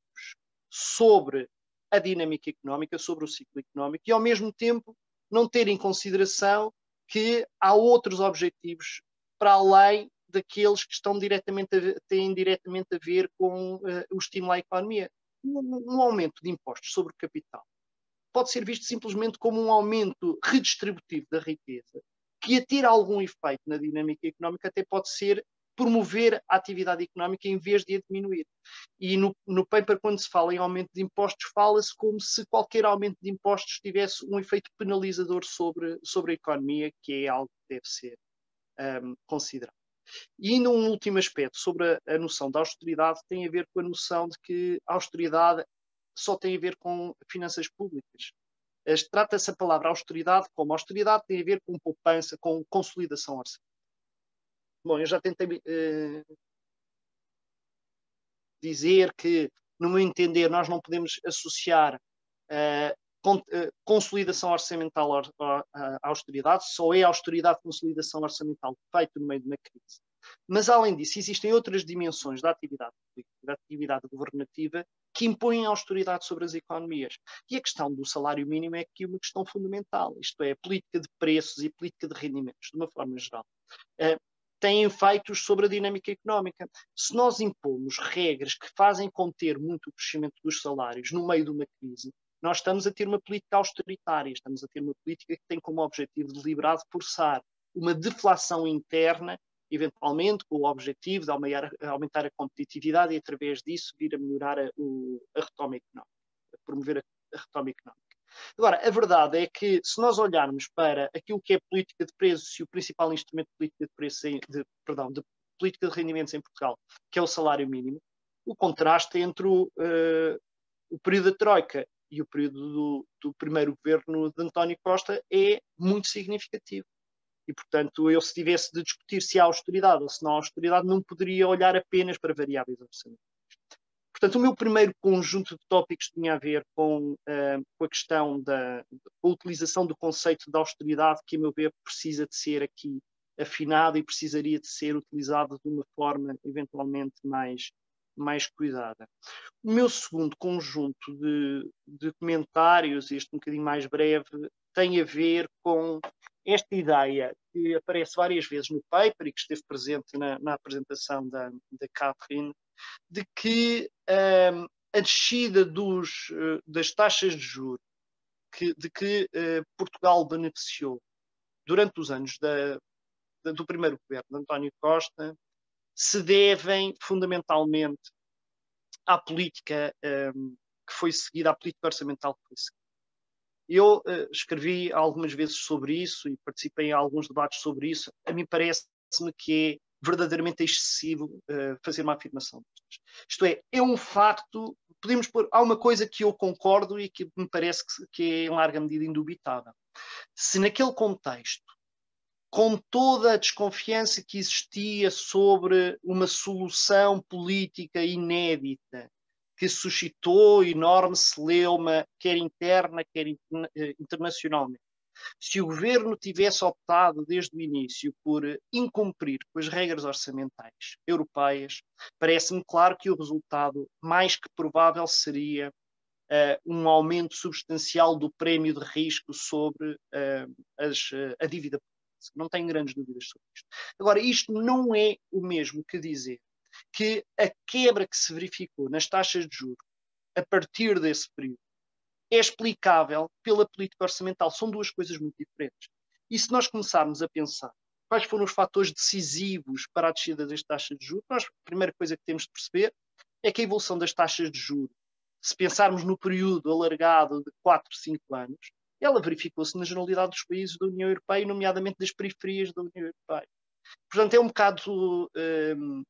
sobre a dinâmica económica, sobre o ciclo económico, e ao mesmo tempo não ter em consideração que há outros objetivos para além daqueles que estão diretamente a, têm diretamente a ver com uh, o estímulo à economia. Um, um aumento de impostos sobre o capital pode ser visto simplesmente como um aumento redistributivo da riqueza, que a ter algum efeito na dinâmica económica até pode ser promover a atividade económica em vez de a diminuir. E no, no paper, quando se fala em aumento de impostos, fala-se como se qualquer aumento de impostos tivesse um efeito penalizador sobre, sobre a economia, que é algo que deve ser um, considerado. E ainda um último aspecto sobre a, a noção da austeridade tem a ver com a noção de que a austeridade só tem a ver com finanças públicas. Trata-se a palavra austeridade como austeridade tem a ver com poupança, com consolidação orçamental. Bom, eu já tentei uh, dizer que, no meu entender, nós não podemos associar uh, con uh, consolidação orçamental à austeridade, só é austeridade consolidação orçamental feito no meio de uma crise. Mas, além disso, existem outras dimensões da atividade política, da atividade governativa, que impõem a austeridade sobre as economias. E a questão do salário mínimo é aqui uma questão fundamental, isto é, a política de preços e política de rendimentos, de uma forma geral, uh, têm efeitos sobre a dinâmica económica. Se nós impomos regras que fazem conter muito o crescimento dos salários no meio de uma crise, nós estamos a ter uma política austeritária, estamos a ter uma política que tem como objetivo deliberado forçar uma deflação interna, eventualmente com o objetivo de aumentar, aumentar a competitividade e, através disso, vir a melhorar a, o, a retoma económica, a promover a, a retoma económica. Agora, a verdade é que, se nós olharmos para aquilo que é política de preços e o principal instrumento de política de preços, em, de, perdão, de política de rendimentos em Portugal, que é o salário mínimo, o contraste entre o, uh, o período da Troika e o período do, do primeiro governo de António Costa é muito significativo. E, portanto, eu, se tivesse de discutir se há austeridade ou se não há austeridade, não poderia olhar apenas para variáveis orçamentais. Portanto, o meu primeiro conjunto de tópicos tinha a ver com, uh, com a questão da, da utilização do conceito de austeridade, que, a meu ver, precisa de ser aqui afinado e precisaria de ser utilizado de uma forma, eventualmente, mais, mais cuidada. O meu segundo conjunto de, de comentários, este um bocadinho mais breve, tem a ver com esta ideia que aparece várias vezes no paper e que esteve presente na, na apresentação da, da Catherine, de que um, a descida dos, uh, das taxas de juros que, de que uh, Portugal beneficiou durante os anos da, da, do primeiro governo de António Costa se devem fundamentalmente à política um, que foi seguida, à política orçamental que foi seguida. Eu uh, escrevi algumas vezes sobre isso e participei em alguns debates sobre isso. A mim parece-me que é verdadeiramente excessivo uh, fazer uma afirmação destas. Isto é, é um facto, podemos pôr, há uma coisa que eu concordo e que me parece que, que é em larga medida indubitável. Se naquele contexto, com toda a desconfiança que existia sobre uma solução política inédita, que suscitou enorme celeuma, quer interna, quer internacionalmente, se o governo tivesse optado desde o início por incumprir com as regras orçamentais europeias, parece-me claro que o resultado mais que provável seria uh, um aumento substancial do prémio de risco sobre uh, as, uh, a dívida pública. Não tenho grandes dúvidas sobre isto. Agora, isto não é o mesmo que dizer que a quebra que se verificou nas taxas de juros a partir desse período é explicável pela política orçamental. São duas coisas muito diferentes. E se nós começarmos a pensar quais foram os fatores decisivos para a descida das taxas de juros, nós, a primeira coisa que temos de perceber é que a evolução das taxas de juros, se pensarmos no período alargado de quatro, cinco anos, ela verificou-se na generalidade dos países da União Europeia, nomeadamente das periferias da União Europeia. Portanto, é um bocado hum,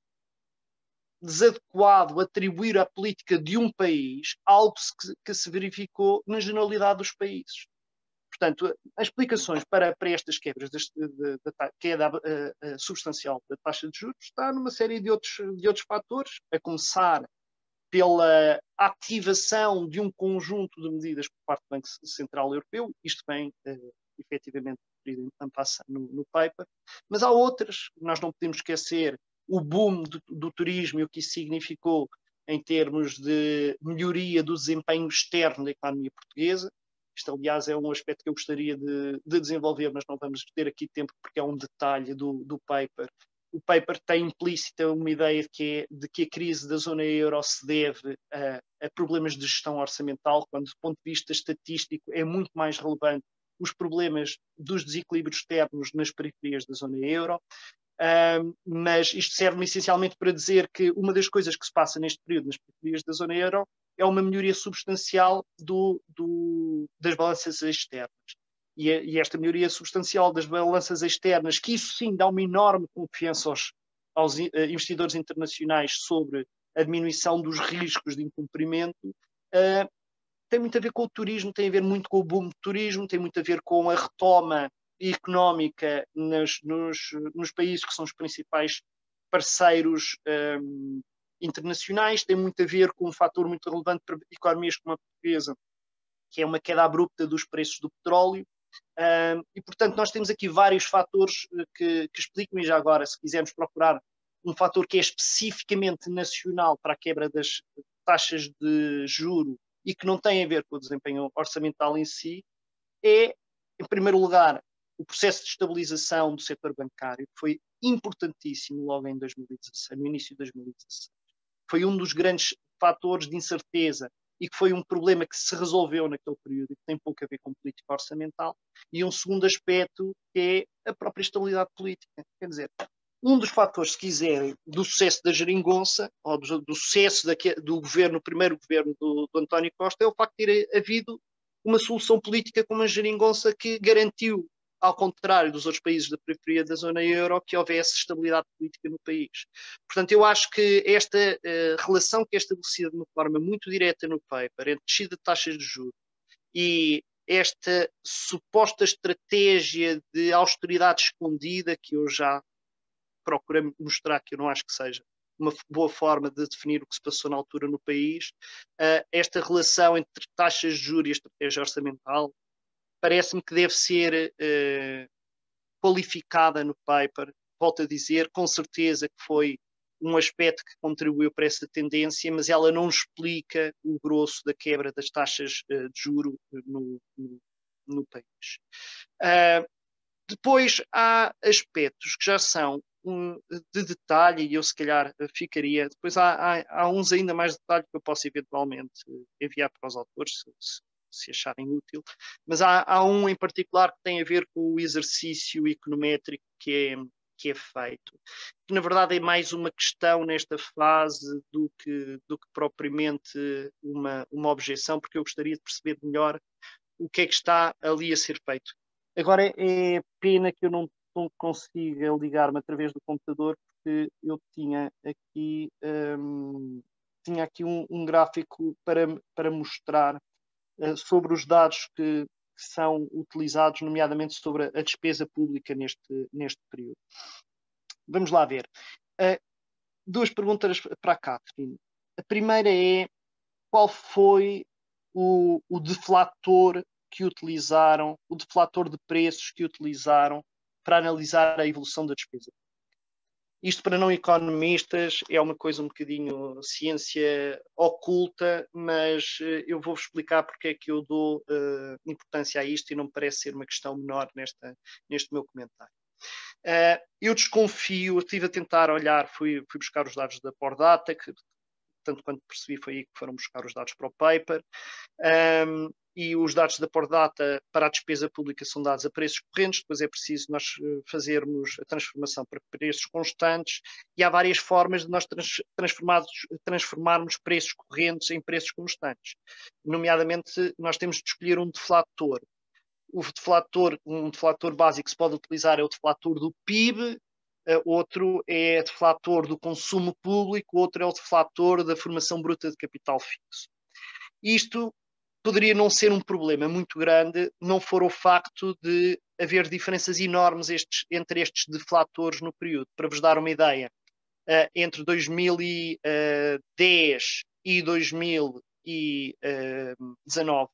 desadequado atribuir à política de um país algo que, que se verificou na generalidade dos países. Portanto, as explicações para, para estas quebras, de, de, de, de queda uh, uh, substancial da taxa de juros, está numa série de outros, de outros fatores, a começar pela ativação de um conjunto de medidas por parte do Banco Central Europeu, isto vem uh, efetivamente no, no paper, mas há outras, nós não podemos esquecer o boom do, do turismo e o que isso significou em termos de melhoria do desempenho externo da economia portuguesa. Isto, aliás, é um aspecto que eu gostaria de, de desenvolver, mas não vamos ter aqui tempo porque é um detalhe do, do paper. O paper tem implícita uma ideia de que, é, de que a crise da zona euro se deve a, a problemas de gestão orçamental, quando, do ponto de vista estatístico, é muito mais relevante os problemas dos desequilíbrios externos nas periferias da zona euro. Um, mas isto serve-me essencialmente para dizer que uma das coisas que se passa neste período nas periferias da zona euro é uma melhoria substancial do, do, das balanças externas. E, a, e esta melhoria substancial das balanças externas, que isso sim dá uma enorme confiança aos, aos uh, investidores internacionais sobre a diminuição dos riscos de incumprimento, uh, tem muito a ver com o turismo, tem a ver muito com o boom do turismo, tem muito a ver com a retoma económica nas, nos, nos países que são os principais parceiros um, internacionais, tem muito a ver com um fator muito relevante para economias como a portuguesa, que é uma queda abrupta dos preços do petróleo. Um, e, portanto, nós temos aqui vários fatores que, que explicam, e já agora, se quisermos procurar um fator que é especificamente nacional para a quebra das taxas de juro e que não tem a ver com o desempenho orçamental em si, é, em primeiro lugar, o processo de estabilização do setor bancário, que foi importantíssimo logo em dois mil e dezasseis, no início de dois mil e dezasseis. Foi um dos grandes fatores de incerteza e que foi um problema que se resolveu naquele período e que tem pouco a ver com política orçamental. E um segundo aspecto que é a própria estabilidade política. Quer dizer, um dos fatores, se quiserem, do sucesso da geringonça, ou do, do sucesso da, do governo, primeiro governo do, do António Costa, é o facto de ter havido uma solução política com uma geringonça que garantiu, ao contrário dos outros países da periferia da zona euro, que houvesse estabilidade política no país. Portanto, eu acho que esta uh, relação que é estabelecida de uma forma muito direta no paper, entre descida de taxas de juros e esta suposta estratégia de austeridade escondida, que eu já procurei mostrar que eu não acho que seja uma boa forma de definir o que se passou na altura no país, uh, esta relação entre taxas de juros e a estratégia orçamental, parece-me que deve ser uh, qualificada no paper. Volto a dizer, com certeza que foi um aspecto que contribuiu para essa tendência, mas ela não explica o grosso da quebra das taxas uh, de juro no, no, no país. Uh, depois há aspectos que já são um, de detalhe, e eu se calhar ficaria, depois há, há, há uns ainda mais de detalhe que eu posso eventualmente enviar para os autores, se, se se acharem útil, mas há, há um em particular que tem a ver com o exercício econométrico que é, que é feito, que na verdade é mais uma questão nesta fase do que, do que propriamente uma, uma objeção, porque eu gostaria de perceber melhor o que é que está ali a ser feito. Agora é pena que eu não, não consiga ligar-me através do computador, porque eu tinha aqui, um, tinha aqui um, um gráfico para, para mostrar sobre os dados que, que são utilizados, nomeadamente sobre a despesa pública neste, neste período. Vamos lá ver. Uh, duas perguntas para a Catherine. A primeira é qual foi o, o deflator que utilizaram, o deflator de preços que utilizaram para analisar a evolução da despesa. Isto para não economistas é uma coisa um bocadinho ciência oculta, mas uh, eu vou-vos explicar porque é que eu dou uh, importância a isto e não me parece ser uma questão menor nesta, neste meu comentário. Uh, eu desconfio, eu estive a tentar olhar, fui, fui buscar os dados da Pordata, que tanto quanto percebi foi aí que foram buscar os dados para o paper, um, e os dados da Pordata para a despesa pública são dados a preços correntes, depois é preciso nós fazermos a transformação para preços constantes, e há várias formas de nós trans, transformarmos preços correntes em preços constantes. Nomeadamente, nós temos de escolher um deflator. O deflator, um deflator básico que se pode utilizar é o deflator do P I B, uh, outro é o deflator do consumo público, outro é o deflator da formação bruta de capital fixo. Isto poderia não ser um problema muito grande, não for o facto de haver diferenças enormes estes, entre estes deflatores no período. Para vos dar uma ideia, uh, entre dois mil e dez e dois mil e dezanove,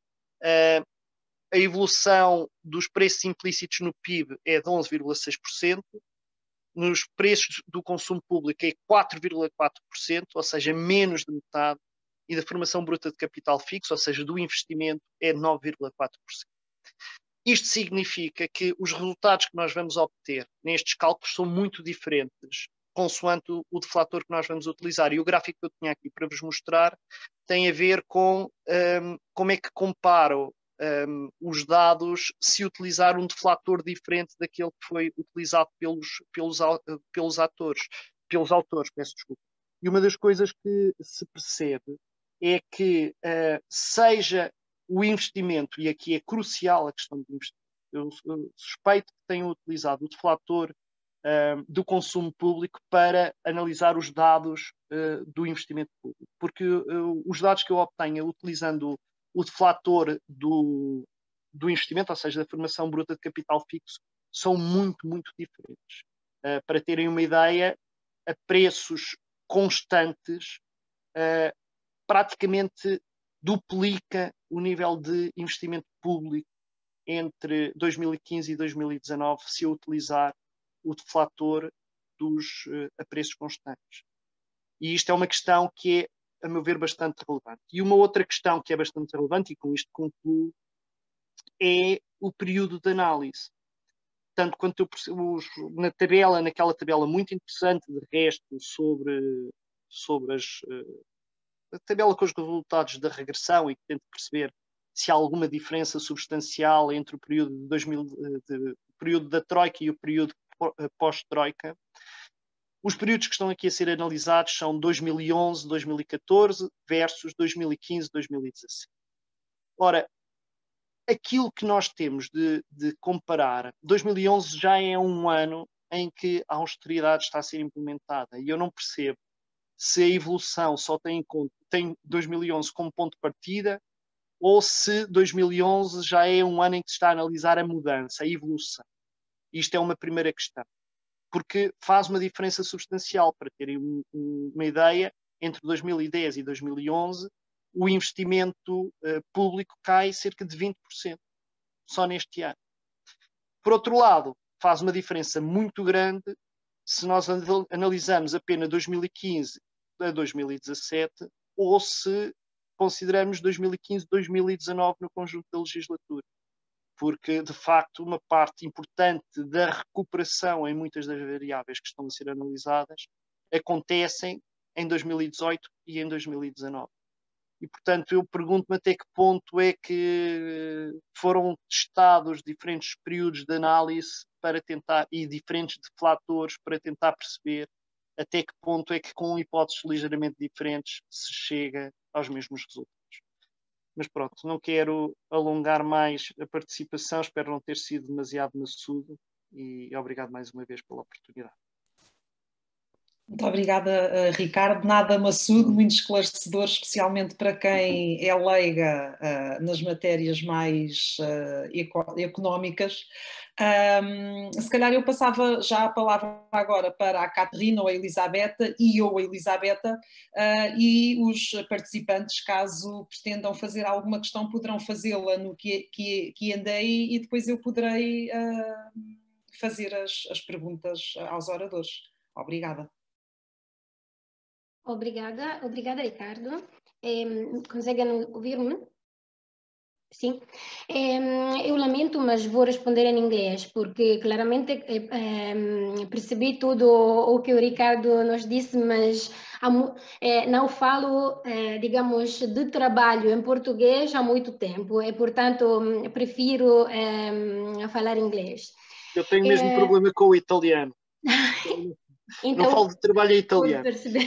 uh, a evolução dos preços implícitos no P I B é de onze vírgula seis por cento, nos preços do consumo público é quatro vírgula quatro por cento, ou seja, menos de metade, e da formação bruta de capital fixo, ou seja, do investimento, é nove vírgula quatro por cento. Isto significa que os resultados que nós vamos obter nestes cálculos são muito diferentes, consoante o deflator que nós vamos utilizar. E o gráfico que eu tinha aqui para vos mostrar tem a ver com um, como é que comparo um, os dados se utilizar um deflator diferente daquele que foi utilizado pelos, pelos, pelos atores, pelos autores, peço desculpa. E uma das coisas que se percebe é que uh, seja o investimento, e aqui é crucial a questão do investimento, eu, eu suspeito que tenham utilizado o deflator uh, do consumo público para analisar os dados uh, do investimento público, porque uh, os dados que eu obtenho utilizando o deflator do, do investimento, ou seja, da formação bruta de capital fixo, são muito, muito diferentes. Uh, para terem uma ideia, a preços constantes, uh, praticamente duplica o nível de investimento público entre dois mil e quinze e dois mil e dezanove, se eu utilizar o deflator dos uh, a preços constantes. E isto é uma questão que é, a meu ver, bastante relevante. E uma outra questão que é bastante relevante, e com isto concluo, é o período de análise. Tanto quanto eu, os, na tabela, naquela tabela muito interessante, de resto, sobre, sobre as, uh, a tabela com os resultados da regressão, e que tento perceber se há alguma diferença substancial entre o período, de dois mil, de, de, período da Troika e o período pós-Troika. Os períodos que estão aqui a ser analisados são dois mil e onze, dois mil e catorze versus dois mil e quinze, dois mil e dezassete. Ora, aquilo que nós temos de, de comparar, dois mil e onze já é um ano em que a austeridade está a ser implementada, e eu não percebo se a evolução só tem em conta, tem dois mil e onze como ponto de partida, ou se dois mil e onze já é um ano em que se está a analisar a mudança, a evolução. Isto é uma primeira questão, porque faz uma diferença substancial. Para terem um, um, uma ideia, entre dois mil e dez e dois mil e onze, o investimento uh, público cai cerca de vinte por cento, só neste ano. Por outro lado, faz uma diferença muito grande se nós analisamos apenas dois mil e quinze a dois mil e dezassete, ou se consideramos dois mil e quinze a dois mil e dezanove no conjunto da legislatura. Porque, de facto, uma parte importante da recuperação em muitas das variáveis que estão a ser analisadas acontecem em dois mil e dezoito e em dois mil e dezanove. E, portanto, eu pergunto-me até que ponto é que foram testados diferentes períodos de análise para tentar, e diferentes deflatores para tentar perceber até que ponto é que, com hipóteses ligeiramente diferentes, se chega aos mesmos resultados. Mas pronto, não quero alongar mais a participação, espero não ter sido demasiado maçudo, e obrigado mais uma vez pela oportunidade. Muito obrigada, Ricardo. Nada maçudo, muito esclarecedor, especialmente para quem é leiga uh, nas matérias mais uh, eco económicas. Um, se calhar eu passava já a palavra agora para a Catarina ou a Elisabetta e ou a Elisabetta uh, e os participantes, caso pretendam fazer alguma questão, poderão fazê-la no Q and A e depois eu poderei uh, fazer as, as perguntas aos oradores. Obrigada. Obrigada, obrigada, Ricardo. Eh, conseguem ouvir-me? Sim. Eh, eu lamento, mas vou responder em inglês, porque claramente eh, eh, percebi tudo o que o Ricardo nos disse, mas eh, não falo, eh, digamos, de trabalho em português há muito tempo, e, portanto, prefiro eh, falar inglês. Eu tenho mesmo eh... problema com o italiano. Então, não falo de trabalho em italiano.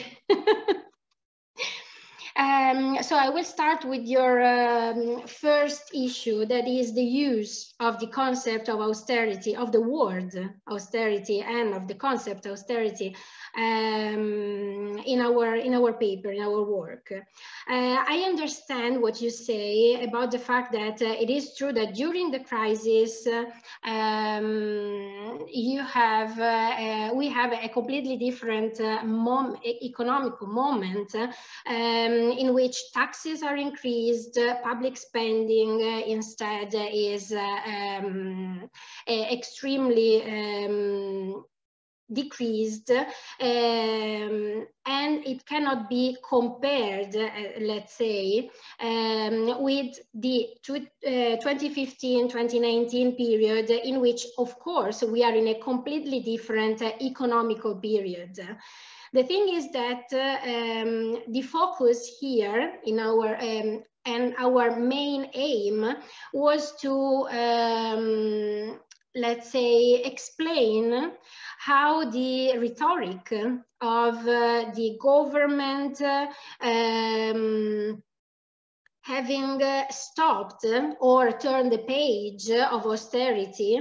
Um, so I will start with your um, first issue, that is the use of the concept of austerity, of the word austerity and of the concept austerity um, in our in our paper, in our work. Uh, I understand what you say about the fact that uh, it is true that during the crisis uh, um, you have uh, uh, we have a completely different uh, mom economical moment uh, um, in which taxes are increased, uh, public spending uh, instead uh, is uh, um, uh, extremely um, decreased, um, and it cannot be compared, uh, let's say, um, with the twenty fifteen twenty nineteen period, in which, of course, we are in a completely different uh, economical period. The thing is that uh, um, the focus here in our um, and our main aim was to, um, let's say, explain how the rhetoric of uh, the government uh, um, having uh, stopped or turned the page of austerity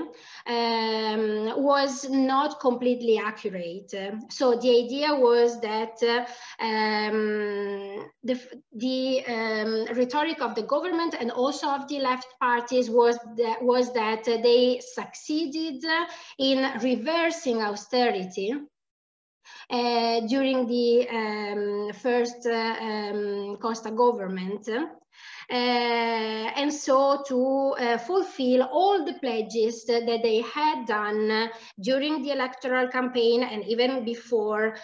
um, was not completely accurate. So the idea was that uh, um, the, the um, rhetoric of the government and also of the left parties was that, was that they succeeded in reversing austerity uh, during the um, first uh, um, Costa government. Uh, and so to uh, fulfill all the pledges that, that they had done during the electoral campaign and even before,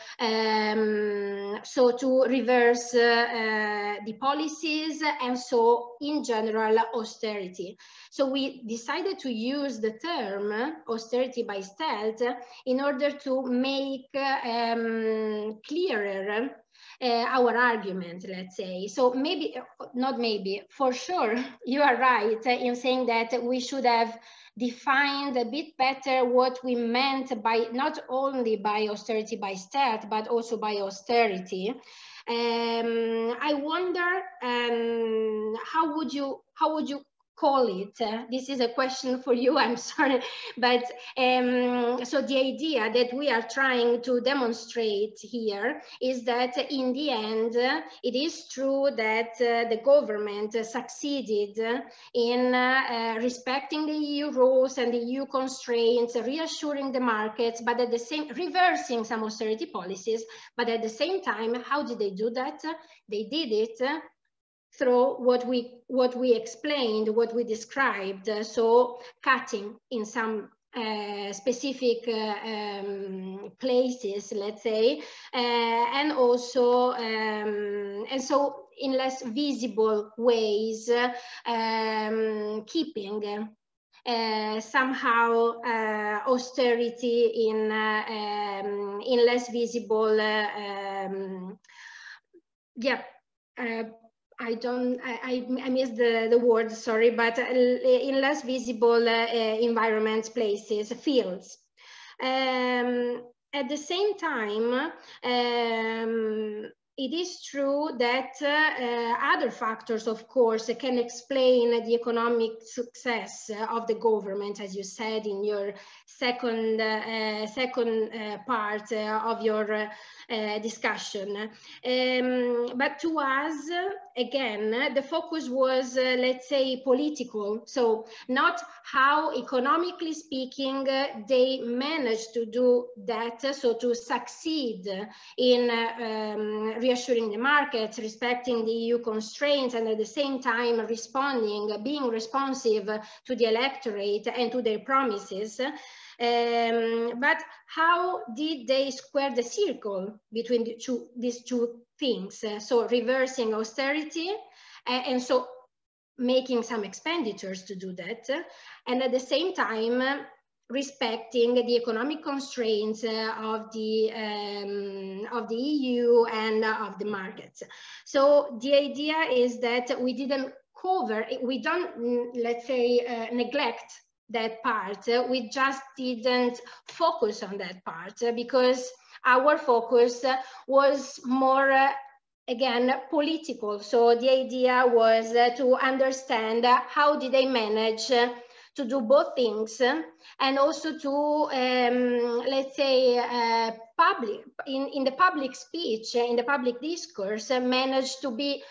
um, so to reverse uh, uh, the policies and so in general austerity. So we decided to use the term austerity by stealth in order to make uh, um, clearer Uh, our argument, let's say. So maybe, not maybe, for sure, you are right in saying that we should have defined a bit better what we meant by, not only by austerity by stealth, but also by austerity. Um, I wonder, um, how would you, how would you call it? Uh, this is a question for you, I'm sorry. But um, so the idea that we are trying to demonstrate here is that in the end, uh, it is true that uh, the government uh, succeeded in uh, uh, respecting the E U rules and the E U constraints, reassuring the markets, but at the same, reversing some austerity policies, but at the same time, how did they do that? They did it uh, through what we what we explained, what we described, uh, so cutting in some uh, specific uh, um, places, let's say, uh, and also um, and so in less visible ways, uh, um, keeping uh, somehow uh, austerity in uh, um, in less visible, uh, um, yeah. Uh, I don't, I, I missed the, the word, sorry, but in less visible uh, environments, places, fields. Um, at the same time, um, it is true that uh, uh, other factors, of course, can explain the economic success of the government, as you said in your second, uh, second uh, part uh, of your uh, uh, discussion. Um, but to us, again, the focus was, uh, let's say, political. So not how, economically speaking, uh, they managed to do that, uh, so to succeed in uh, um, reassuring the markets, respecting the E U constraints, and at the same time responding, being responsive to the electorate and to their promises. Um, but how did they square the circle between the two, these two things? Uh, so reversing austerity uh, and so making some expenditures to do that, uh, and at the same time uh, respecting the economic constraints uh, of the um, of the E U and uh, of the markets. So the idea is that we didn't cover, we don't, let's say, uh, neglect that part. Uh, we just didn't focus on that part uh, because our focus uh, was more uh, again, political. So the idea was uh, to understand uh, how did they manage uh, to do both things, uh, and also to, um, let's say, uh, public, in, in the public speech, uh, in the public discourse, uh, manage to be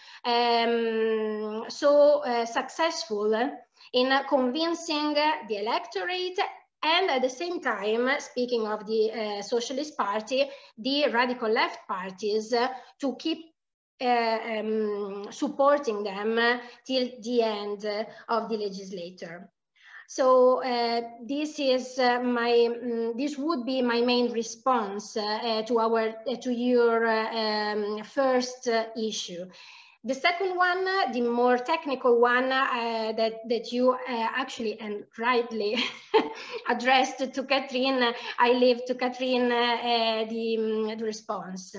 um, so uh, successful uh, in uh, convincing uh, the electorate, and at the same time, speaking of the uh, Socialist Party, the radical left parties, uh, to keep Uh, um, supporting them uh, till the end uh, of the legislature. So uh, this is uh, my, um, this would be my main response uh, uh, to our, uh, to your uh, um, first uh, issue. The second one, uh, the more technical one uh, that, that you uh, actually and rightly addressed to Catherine, I leave to Catherine uh, uh, the, um, the response.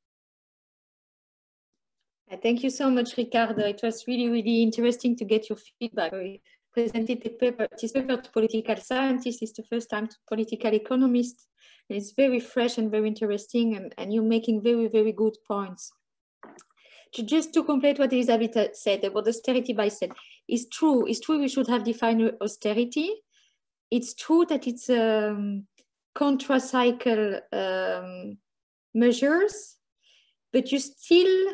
Thank you so much, Ricardo. It was really, really interesting to get your feedback. We presented the paper, this paper to political scientists. It's the first time to political economists. And it's very fresh and very interesting, and, and you're making very, very good points. just to complete what Elizabeth said about austerity by said, it's true, it's true we should have defined austerity. It's true that it's um, contra-cycle um, measures, but you still,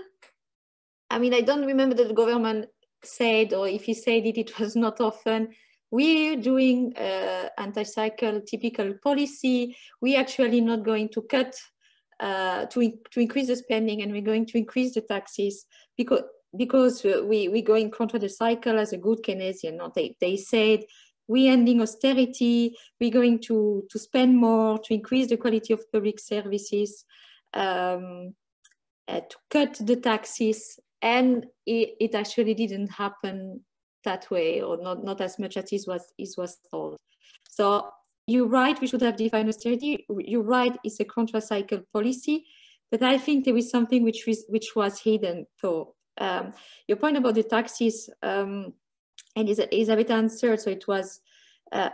I mean, I don't remember that the government said, or if he said it, it was not often, we're doing uh, anti-cycle typical policy. We're actually not going to cut, uh, to, in to increase the spending, and we're going to increase the taxes because, because we, we're going contra the cycle as a good Keynesian. No, they, they said, we're ending austerity, we're going to, to spend more, to increase the quality of public services, um, uh, to cut the taxes, and it, it actually didn't happen that way, or not, not as much as it was, it was told. So you're right, we should have defined austerity. You're right, it's a contra-cycle policy, but I think there is something which was, which was hidden. So um, your point about the taxes, um, and Elizabeth answered, so it was, uh,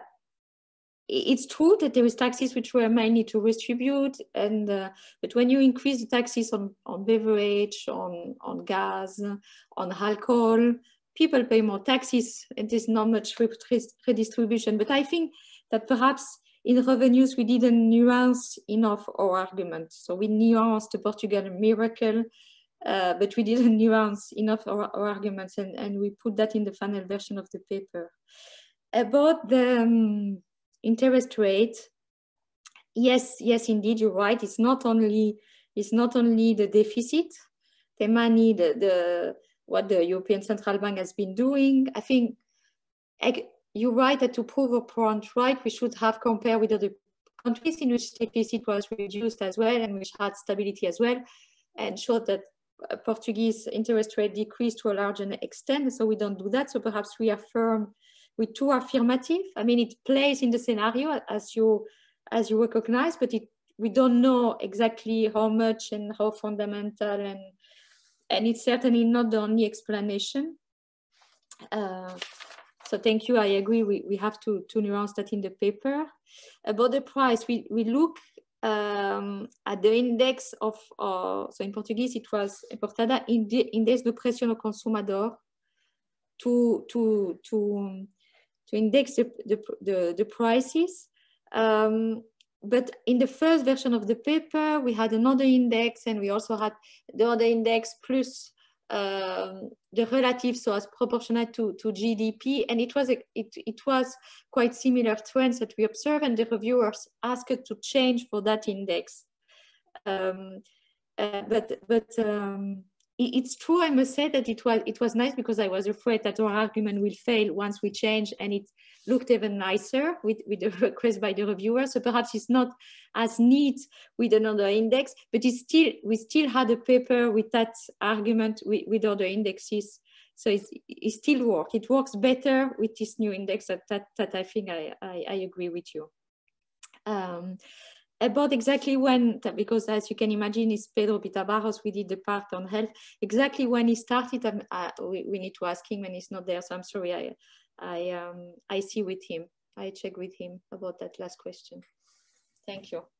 it's true that there is taxes which were mainly to redistribute, and uh, but when you increase the taxes on, on beverage, on, on gas, on alcohol, people pay more taxes, and there's not much redistribution. But I think that perhaps in revenues we didn't nuance enough our argument. So we nuanced the Portugal miracle, Uh, but we didn't nuance enough our, our arguments, and, and we put that in the final version of the paper. About the um, interest rate, yes, yes, indeed, you're right. It's not only, it's not only the deficit, the money, the, the, what the European Central Bank has been doing. I think you're right that to prove a point right, we should have compared with other countries in which deficit was reduced as well, and which had stability as well, and showed that Portuguese interest rate decreased to a large extent, so we don't do that. So perhaps we affirm with too affirmative. I mean, it plays in the scenario as you as you recognize, but it, we don't know exactly how much and how fundamental, and and it's certainly not the only explanation. Uh, so thank you. I agree. We we have to to nuance that in the paper. About the price, we we look Um, at the index of, uh, so in Portuguese it was Importada Index de Pressão ao Consumidor, to, to, to, to index the, the, the, the prices. Um, but in the first version of the paper, we had another index, and we also had the other index plus um, the relative, so as proportionate to, to G D P, and it was a, it, it was quite similar trends that we observed, and the reviewers asked to change for that index. Um, uh, but but um, it, it's true, I must say, that it was it was nice, because I was afraid that our argument will fail once we change, and it looked even nicer with, with the request by the reviewer. So perhaps it's not as neat with another index, but it's still, we still had a paper with that argument with, with other indexes. So it's, it still works. It works better with this new index. That, that, that I think I, I, I agree with you. Um, about exactly when, because as you can imagine, it's Pedro Pita Barros, we did the part on health. Exactly when he started, um, uh, we, we need to ask him, and he's not there. So I'm sorry, I, I, um, I see with him. I check with him about that last question. Thank you.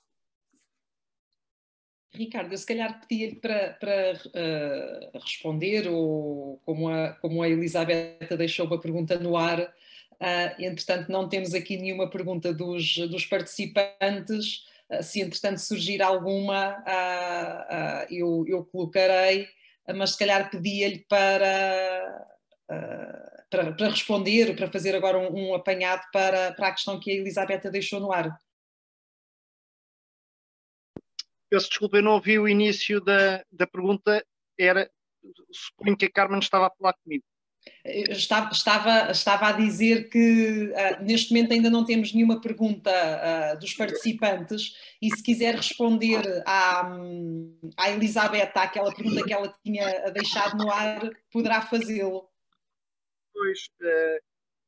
Ricardo, eu se calhar pedi-lhe para, para uh, responder, ou como a, como a Elizabeth deixou uma pergunta no ar. Uh, entretanto, não temos aqui nenhuma pergunta dos, dos participantes. Uh, se entretanto surgir alguma, uh, uh, eu, eu colocarei, mas se calhar pedi-lhe para, uh, para, para responder, para fazer agora um, um apanhado para, para a questão que a Elizabeth deixou no ar. Peço desculpa, eu não ouvi o início da, da pergunta. Era, suponho que a Carmen estava a falar comigo. Estava, estava, estava a dizer que uh, neste momento ainda não temos nenhuma pergunta uh, dos participantes, e se quiser responder à, à Elizabeth, àquela pergunta que ela tinha deixado no ar, poderá fazê-lo. Pois, uh,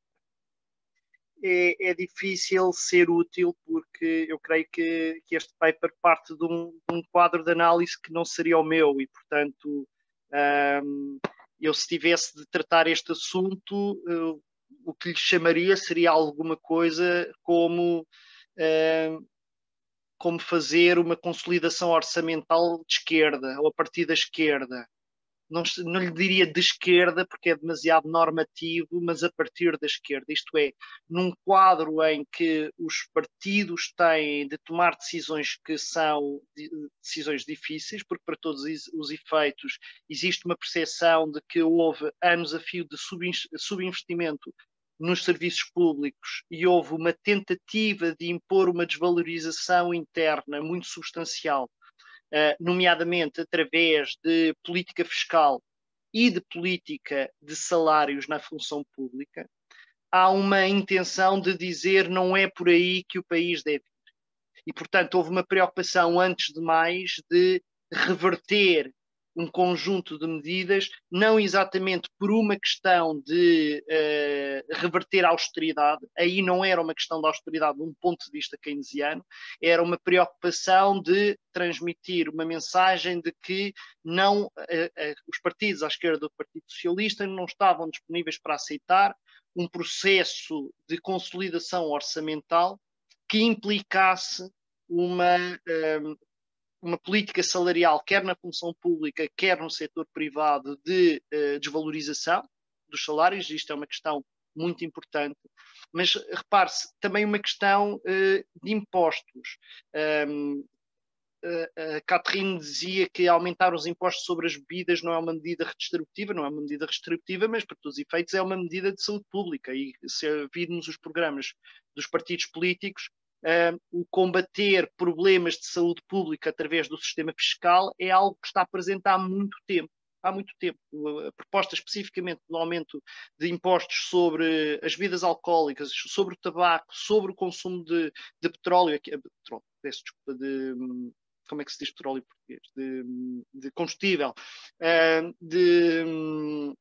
é, é difícil ser útil, porque eu creio que, que este paper parte de um, de um quadro de análise que não seria o meu, e portanto... Um, eu, se tivesse de tratar este assunto, uh, o que lhe chamaria seria alguma coisa como, uh, como fazer uma consolidação orçamental de esquerda, ou a partir da esquerda. não, não lhe diria de esquerda, porque é demasiado normativo, mas a partir da esquerda, isto é, num quadro em que os partidos têm de tomar decisões que são decisões difíceis, porque para todos os efeitos existe uma percepção de que houve anos a fio de subinvestimento nos serviços públicos e houve uma tentativa de impor uma desvalorização interna muito substancial, Uh, nomeadamente através de política fiscal e de política de salários na função pública, há uma intenção de dizer não é por aí que o país deve ir. E, portanto, houve uma preocupação, antes de mais, de reverter um conjunto de medidas, não exatamente por uma questão de uh, reverter a austeridade, aí não era uma questão de austeridade de um ponto de vista keynesiano, era uma preocupação de transmitir uma mensagem de que não, uh, uh, os partidos à esquerda do Partido Socialista não estavam disponíveis para aceitar um processo de consolidação orçamental que implicasse uma... Uh, uma política salarial, quer na função pública, quer no setor privado, de uh, desvalorização dos salários. Isto é uma questão muito importante. Mas, repare-se, também uma questão uh, de impostos. Um, a Catherine dizia que aumentar os impostos sobre as bebidas não é uma medida redistributiva, não é uma medida redistributiva, mas, para todos os efeitos, é uma medida de saúde pública. E se virmos os programas dos partidos políticos, Uh, o combater problemas de saúde pública através do sistema fiscal é algo que está presente há muito tempo. Há muito tempo. A proposta especificamente do aumento de impostos sobre as bebidas alcoólicas, sobre o tabaco, sobre o consumo de, de petróleo, aqui, petróleo, peço desculpa, de, como é que se diz petróleo em português? De, de combustível, uh, de,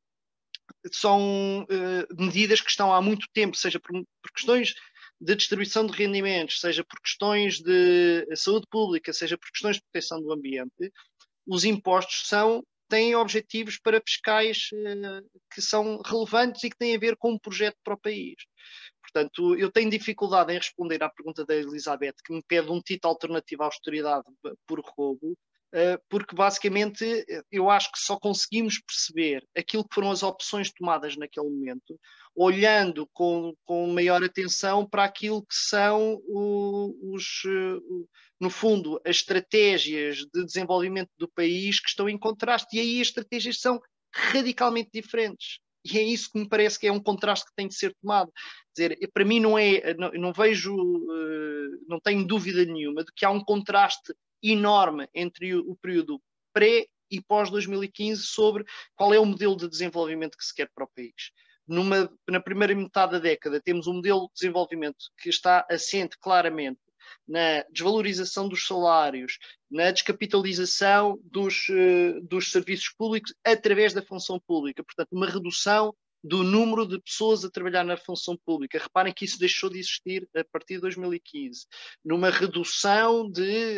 são uh, medidas que estão há muito tempo, seja por, por questões de distribuição de rendimentos, seja por questões de saúde pública, seja por questões de proteção do ambiente. Os impostos são, têm objetivos para fiscais eh, que são relevantes e que têm a ver com um projeto para o país. Portanto, eu tenho dificuldade em responder à pergunta da Elizabeth, que me pede um título alternativo à austeridade por roubo, porque basicamente eu acho que só conseguimos perceber aquilo que foram as opções tomadas naquele momento, olhando com, com maior atenção para aquilo que são os, no fundo, as estratégias de desenvolvimento do país que estão em contraste, e aí as estratégias são radicalmente diferentes. E é isso que me parece que é um contraste que tem de ser tomado. Quer dizer, para mim não é, não, não vejo, não tenho dúvida nenhuma de que há um contraste enorme entre o, o período pré e pós dois mil e quinze sobre qual é o modelo de desenvolvimento que se quer para o país. Numa, na primeira metade da década temos um modelo de desenvolvimento que está assente claramente na desvalorização dos salários, na descapitalização dos, uh, dos serviços públicos através da função pública. Portanto, uma redução do número de pessoas a trabalhar na função pública. Reparem que isso deixou de existir a partir de dois mil e quinze. Numa redução de...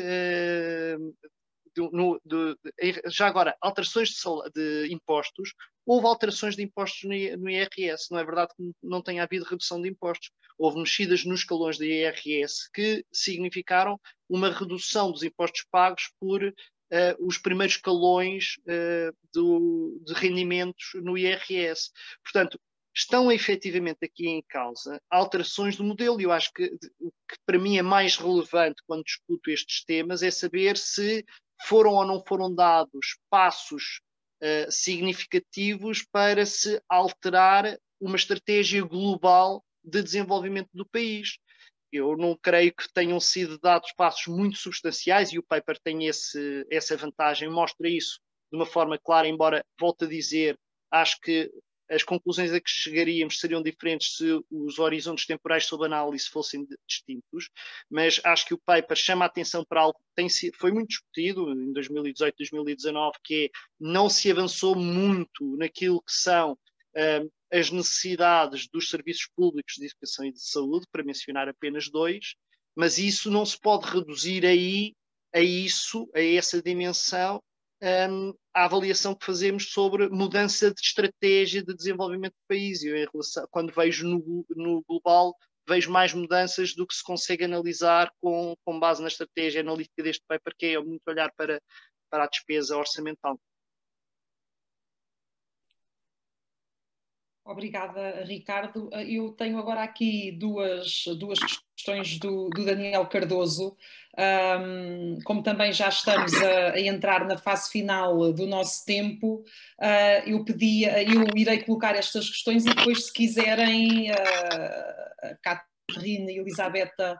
Uh, de, no, de, de já agora, alterações de, de impostos. Houve alterações de impostos no, no I R S. Não é verdade que não tenha havido redução de impostos. Houve mexidas nos escalões do I R S que significaram uma redução dos impostos pagos por Uh, os primeiros escalões uh, do, de rendimentos no I R S. Portanto, estão efetivamente aqui em causa alterações do modelo, e eu acho que o que para mim é mais relevante quando discuto estes temas é saber se foram ou não foram dados passos uh, significativos para se alterar uma estratégia global de desenvolvimento do país. Eu não creio que tenham sido dados passos muito substanciais, e o paper tem esse, essa vantagem, mostra isso de uma forma clara, embora, volto a dizer, acho que as conclusões a que chegaríamos seriam diferentes se os horizontes temporais sob análise fossem distintos, mas acho que o paper chama a atenção para algo que tem sido, foi muito discutido em dois mil e dezoito, dois mil e dezanove, que é, não se avançou muito naquilo que são uh, as necessidades dos serviços públicos de educação e de saúde, para mencionar apenas dois, mas isso não se pode reduzir aí, a isso, a essa dimensão, um, a avaliação que fazemos sobre mudança de estratégia de desenvolvimento do país. Eu, em relação, quando vejo no, no global, vejo mais mudanças do que se consegue analisar com, com base na estratégia analítica deste paper, que é muito olhar para, para a despesa orçamental. Obrigada, Ricardo. Eu tenho agora aqui duas, duas questões do, do Daniel Cardoso. Um, como também já estamos a, a entrar na fase final do nosso tempo, uh, eu pedia, eu irei colocar estas questões e depois, se quiserem, uh, a Catarina e a Elisabetta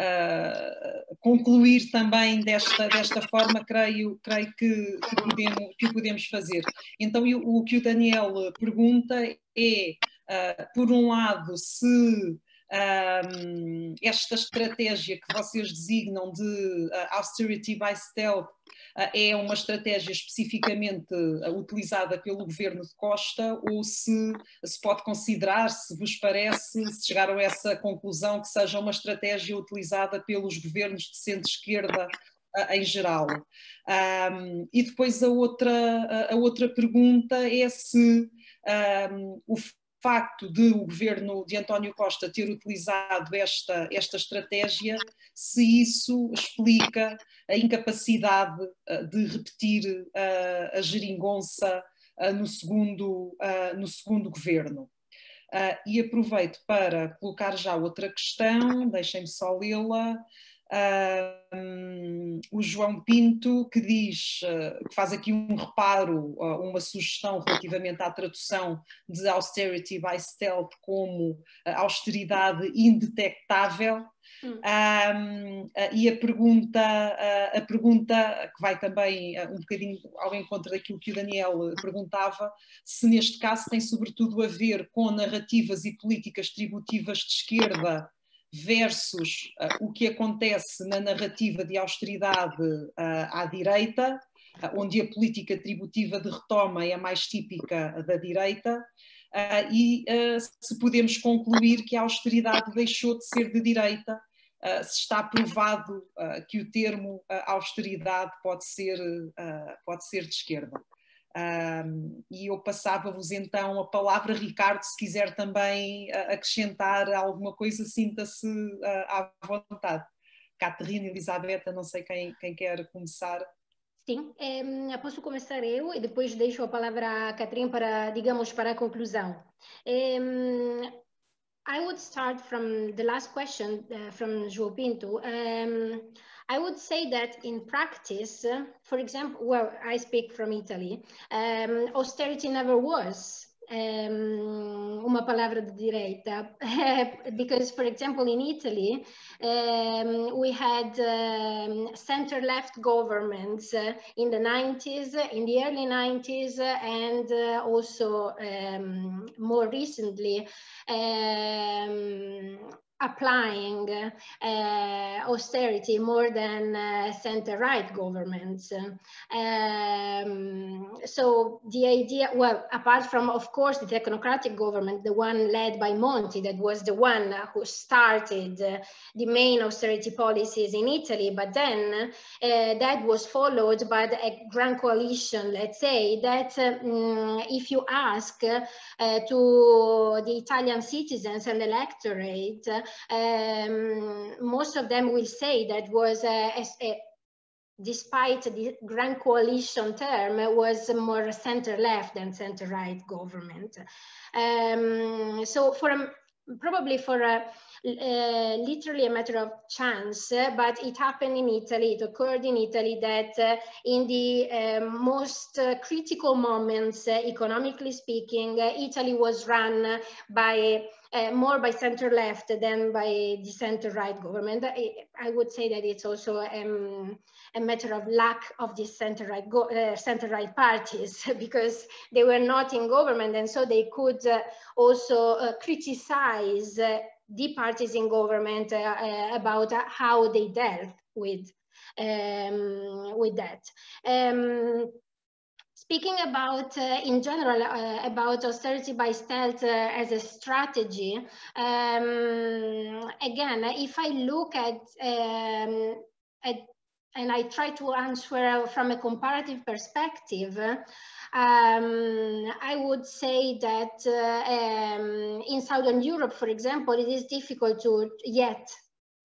uh, concluir também desta, desta forma, creio, creio que, que, podemos, que podemos fazer. Então, eu, o que o Daniel pergunta é, uh, por um lado, se um, esta estratégia que vocês designam de uh, austerity by stealth uh, é uma estratégia especificamente uh, utilizada pelo governo de Costa, ou se se pode considerar, se vos parece, se chegaram a essa conclusão, que seja uma estratégia utilizada pelos governos de centro-esquerda uh, em geral. Um, e depois a outra, a outra pergunta é se um, o facto de o governo de António Costa ter utilizado esta, esta estratégia, se isso explica a incapacidade uh, de repetir uh, a geringonça uh, no, segundo, uh, no segundo governo. Uh, e aproveito para colocar já outra questão, deixem-me só lê-la. Uh, um, o João Pinto, que diz, uh, que faz aqui um reparo, uh, uma sugestão relativamente à tradução de austerity by stealth como uh, austeridade indetectável. Hum. Um, uh, e a pergunta, uh, a pergunta que vai também uh, um bocadinho ao encontro daquilo que o Daniel perguntava, se neste caso tem sobretudo a ver com narrativas e políticas tributivas de esquerda versus uh, o que acontece na narrativa de austeridade uh, à direita, uh, onde a política tributiva de retoma é a mais típica da direita, uh, e uh, se podemos concluir que a austeridade deixou de ser de direita, uh, se está provado uh, que o termo uh, austeridade pode ser, uh, pode ser de esquerda. Um, e eu passava-vos então a palavra, Ricardo, se quiser também uh, acrescentar alguma coisa, sinta-se uh, à vontade. Catarina, Elisabetta, não sei quem, quem quer começar. Sim, eh, posso começar eu e depois deixo a palavra à Catarina para, digamos, para a conclusão. Um, I would start from the last question uh, from João Pinto. Um, I would say that in practice, uh, for example, well, I speak from Italy, um, austerity never was um, uma palavra de direita, because, for example, in Italy, um, we had um, center-left governments uh, in the nineties, in the early nineties, uh, and uh, also um, more recently, um, applying uh, austerity more than uh, center-right governments. Um, so the idea, well, apart from, of course, the technocratic government, the one led by Monti, that was the one who started uh, the main austerity policies in Italy, but then uh, that was followed by a grand coalition, let's say, that um, if you ask uh, to the Italian citizens and electorate, Um, most of them will say that was a, a, a, despite the Grand Coalition term, was more center-left than center-right government. Um, so for a, probably for a, uh, literally a matter of chance, uh, but it happened in Italy, it occurred in Italy that uh, in the uh, most uh, critical moments, uh, economically speaking, uh, Italy was run by Uh, more by center-left than by the center-right government. I, I would say that it's also um, a matter of lack of the center-right uh, center-right parties, because they were not in government, and so they could uh, also uh, criticize uh, the parties in government uh, uh, about uh, how they dealt with, um, with that. Um, Speaking about, uh, in general, uh, about austerity by stealth uh, as a strategy, um, again, if I look at, um, at, and I try to answer from a comparative perspective, um, I would say that uh, um, in Southern Europe, for example, it is difficult to yet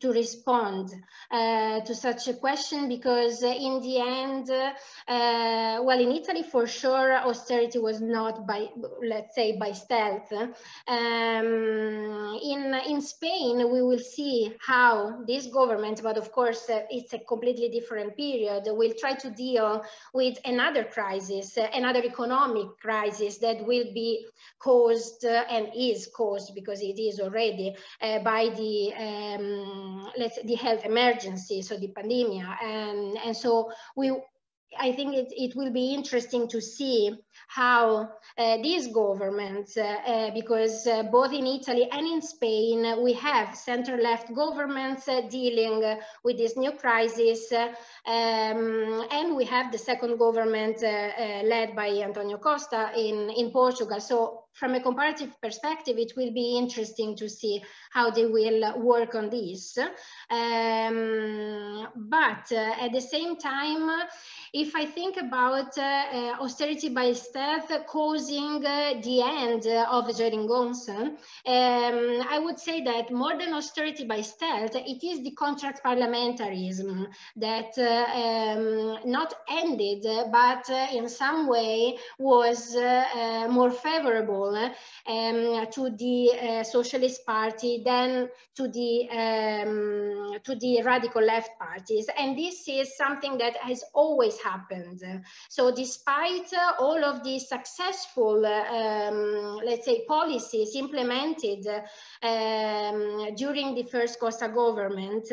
to respond uh, to such a question, because uh, in the end, uh, well, in Italy for sure, austerity was not by, let's say, by stealth. Um, in, in Spain, we will see how this government, but of course, uh, it's a completely different period, will try to deal with another crisis, uh, another economic crisis that will be caused uh, and is caused, because it is already, uh, by the um, let's say the health emergency, so the pandemic, and and so we I think it, it will be interesting to see how uh, these governments, uh, uh, because uh, both in Italy and in Spain, uh, we have center-left governments uh, dealing uh, with this new crisis, uh, um, and we have the second government uh, uh, led by Antonio Costa in, in Portugal. So from a comparative perspective, it will be interesting to see how they will work on this. Um, but uh, at the same time, if I think about uh, uh, austerity by stealth causing uh, the end uh, of Geringonça, um, I would say that more than austerity by stealth, it is the contract parliamentarism that uh, um, not ended, but uh, in some way was uh, uh, more favorable um, to the uh, Socialist Party than to the um, to the radical left parties, and this is something that has always happened. So despite uh, all of the successful, uh, um, let's say, policies implemented um, during the first Costa government,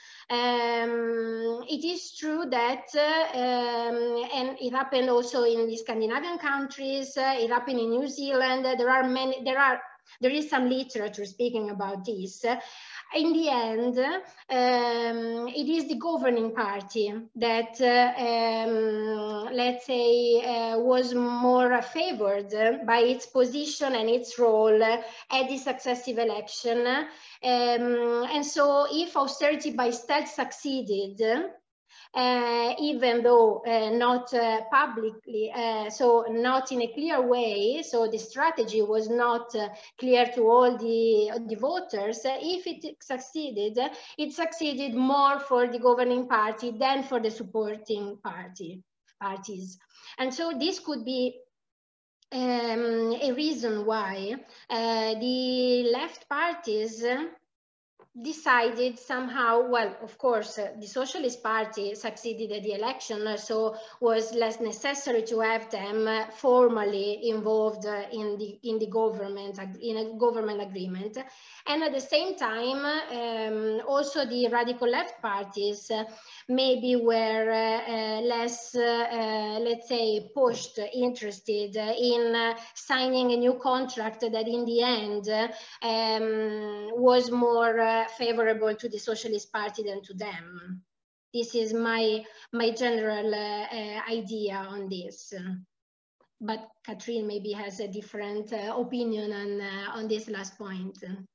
um, it is true that, uh, um, and it happened also in the Scandinavian countries, uh, it happened in New Zealand, there are many, there are, there is some literature speaking about this. In the end, um, it is the governing party that, uh, um, let's say, uh, was more favored by its position and its role at the successive election. Um, and so if austerity by stealth succeeded, Uh, even though uh, not uh, publicly, uh, so not in a clear way, so the strategy was not uh, clear to all the, the voters, uh, if it succeeded, it succeeded more for the governing party than for the supporting party parties. And so this could be um, a reason why uh, the left parties decided somehow, well, of course, uh, the Socialist Party succeeded at the election, uh, so was less necessary to have them uh, formally involved uh, in the in the government, in a government agreement. And at the same time, um, also the radical left parties uh, maybe were uh, uh, less, uh, uh, let's say, pushed, interested uh, in uh, signing a new contract that in the end uh, um, was more uh, favorable to the Socialist Party than to them. This is my, my general uh, uh, idea on this. But Catherine maybe has a different uh, opinion on, uh, on this last point.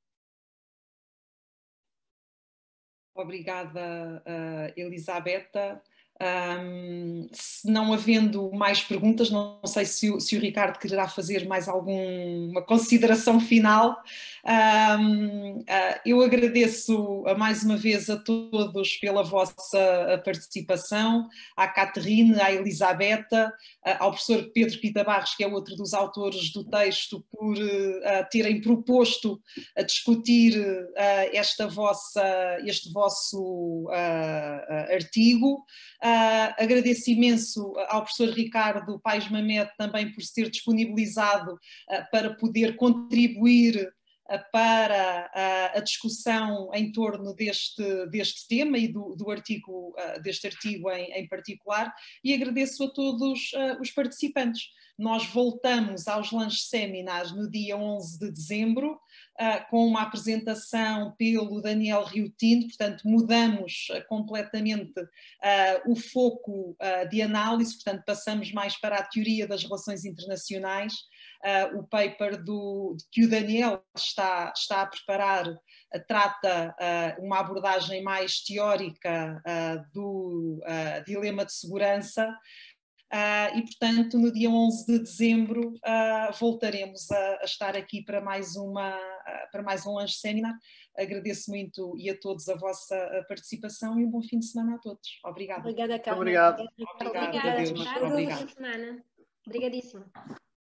Obrigada, uh, Elisabetta. Um, se não havendo mais perguntas, não sei se o, se o Ricardo quererá fazer mais alguma consideração final. Um, uh, eu agradeço mais uma vez a todos pela vossa participação, à Catherine, à Elisabetta, uh, ao professor Pedro Pita Barros, que é outro dos autores do texto, por uh, terem proposto a discutir uh, esta vossa, este vosso uh, artigo. Uh, agradeço imenso ao professor Ricardo Paes Mamed também por se ter disponibilizado uh, para poder contribuir uh, para uh, a discussão em torno deste, deste tema e do, do artigo, uh, deste artigo em, em particular, e agradeço a todos uh, os participantes. Nós voltamos aos Lunch Seminars no dia onze de dezembro, Uh, com uma apresentação pelo Daniel Rio Tinto, portanto mudamos uh, completamente uh, o foco uh, de análise, portanto passamos mais para a teoria das relações internacionais. Uh, o paper do, que o Daniel está, está a preparar uh, trata uh, uma abordagem mais teórica uh, do uh, dilema de segurança. Uh, e, portanto, no dia onze de dezembro uh, voltaremos a, a estar aqui para mais, uma, uh, para mais um Lunch Seminar. Agradeço muito e a todos a vossa participação e um bom fim de semana a todos. Obrigada. Obrigada, Carmen. Obrigado. Obrigada. Obrigada. Adeus. Obrigada. Obrigada. Boa semana. Obrigadíssima.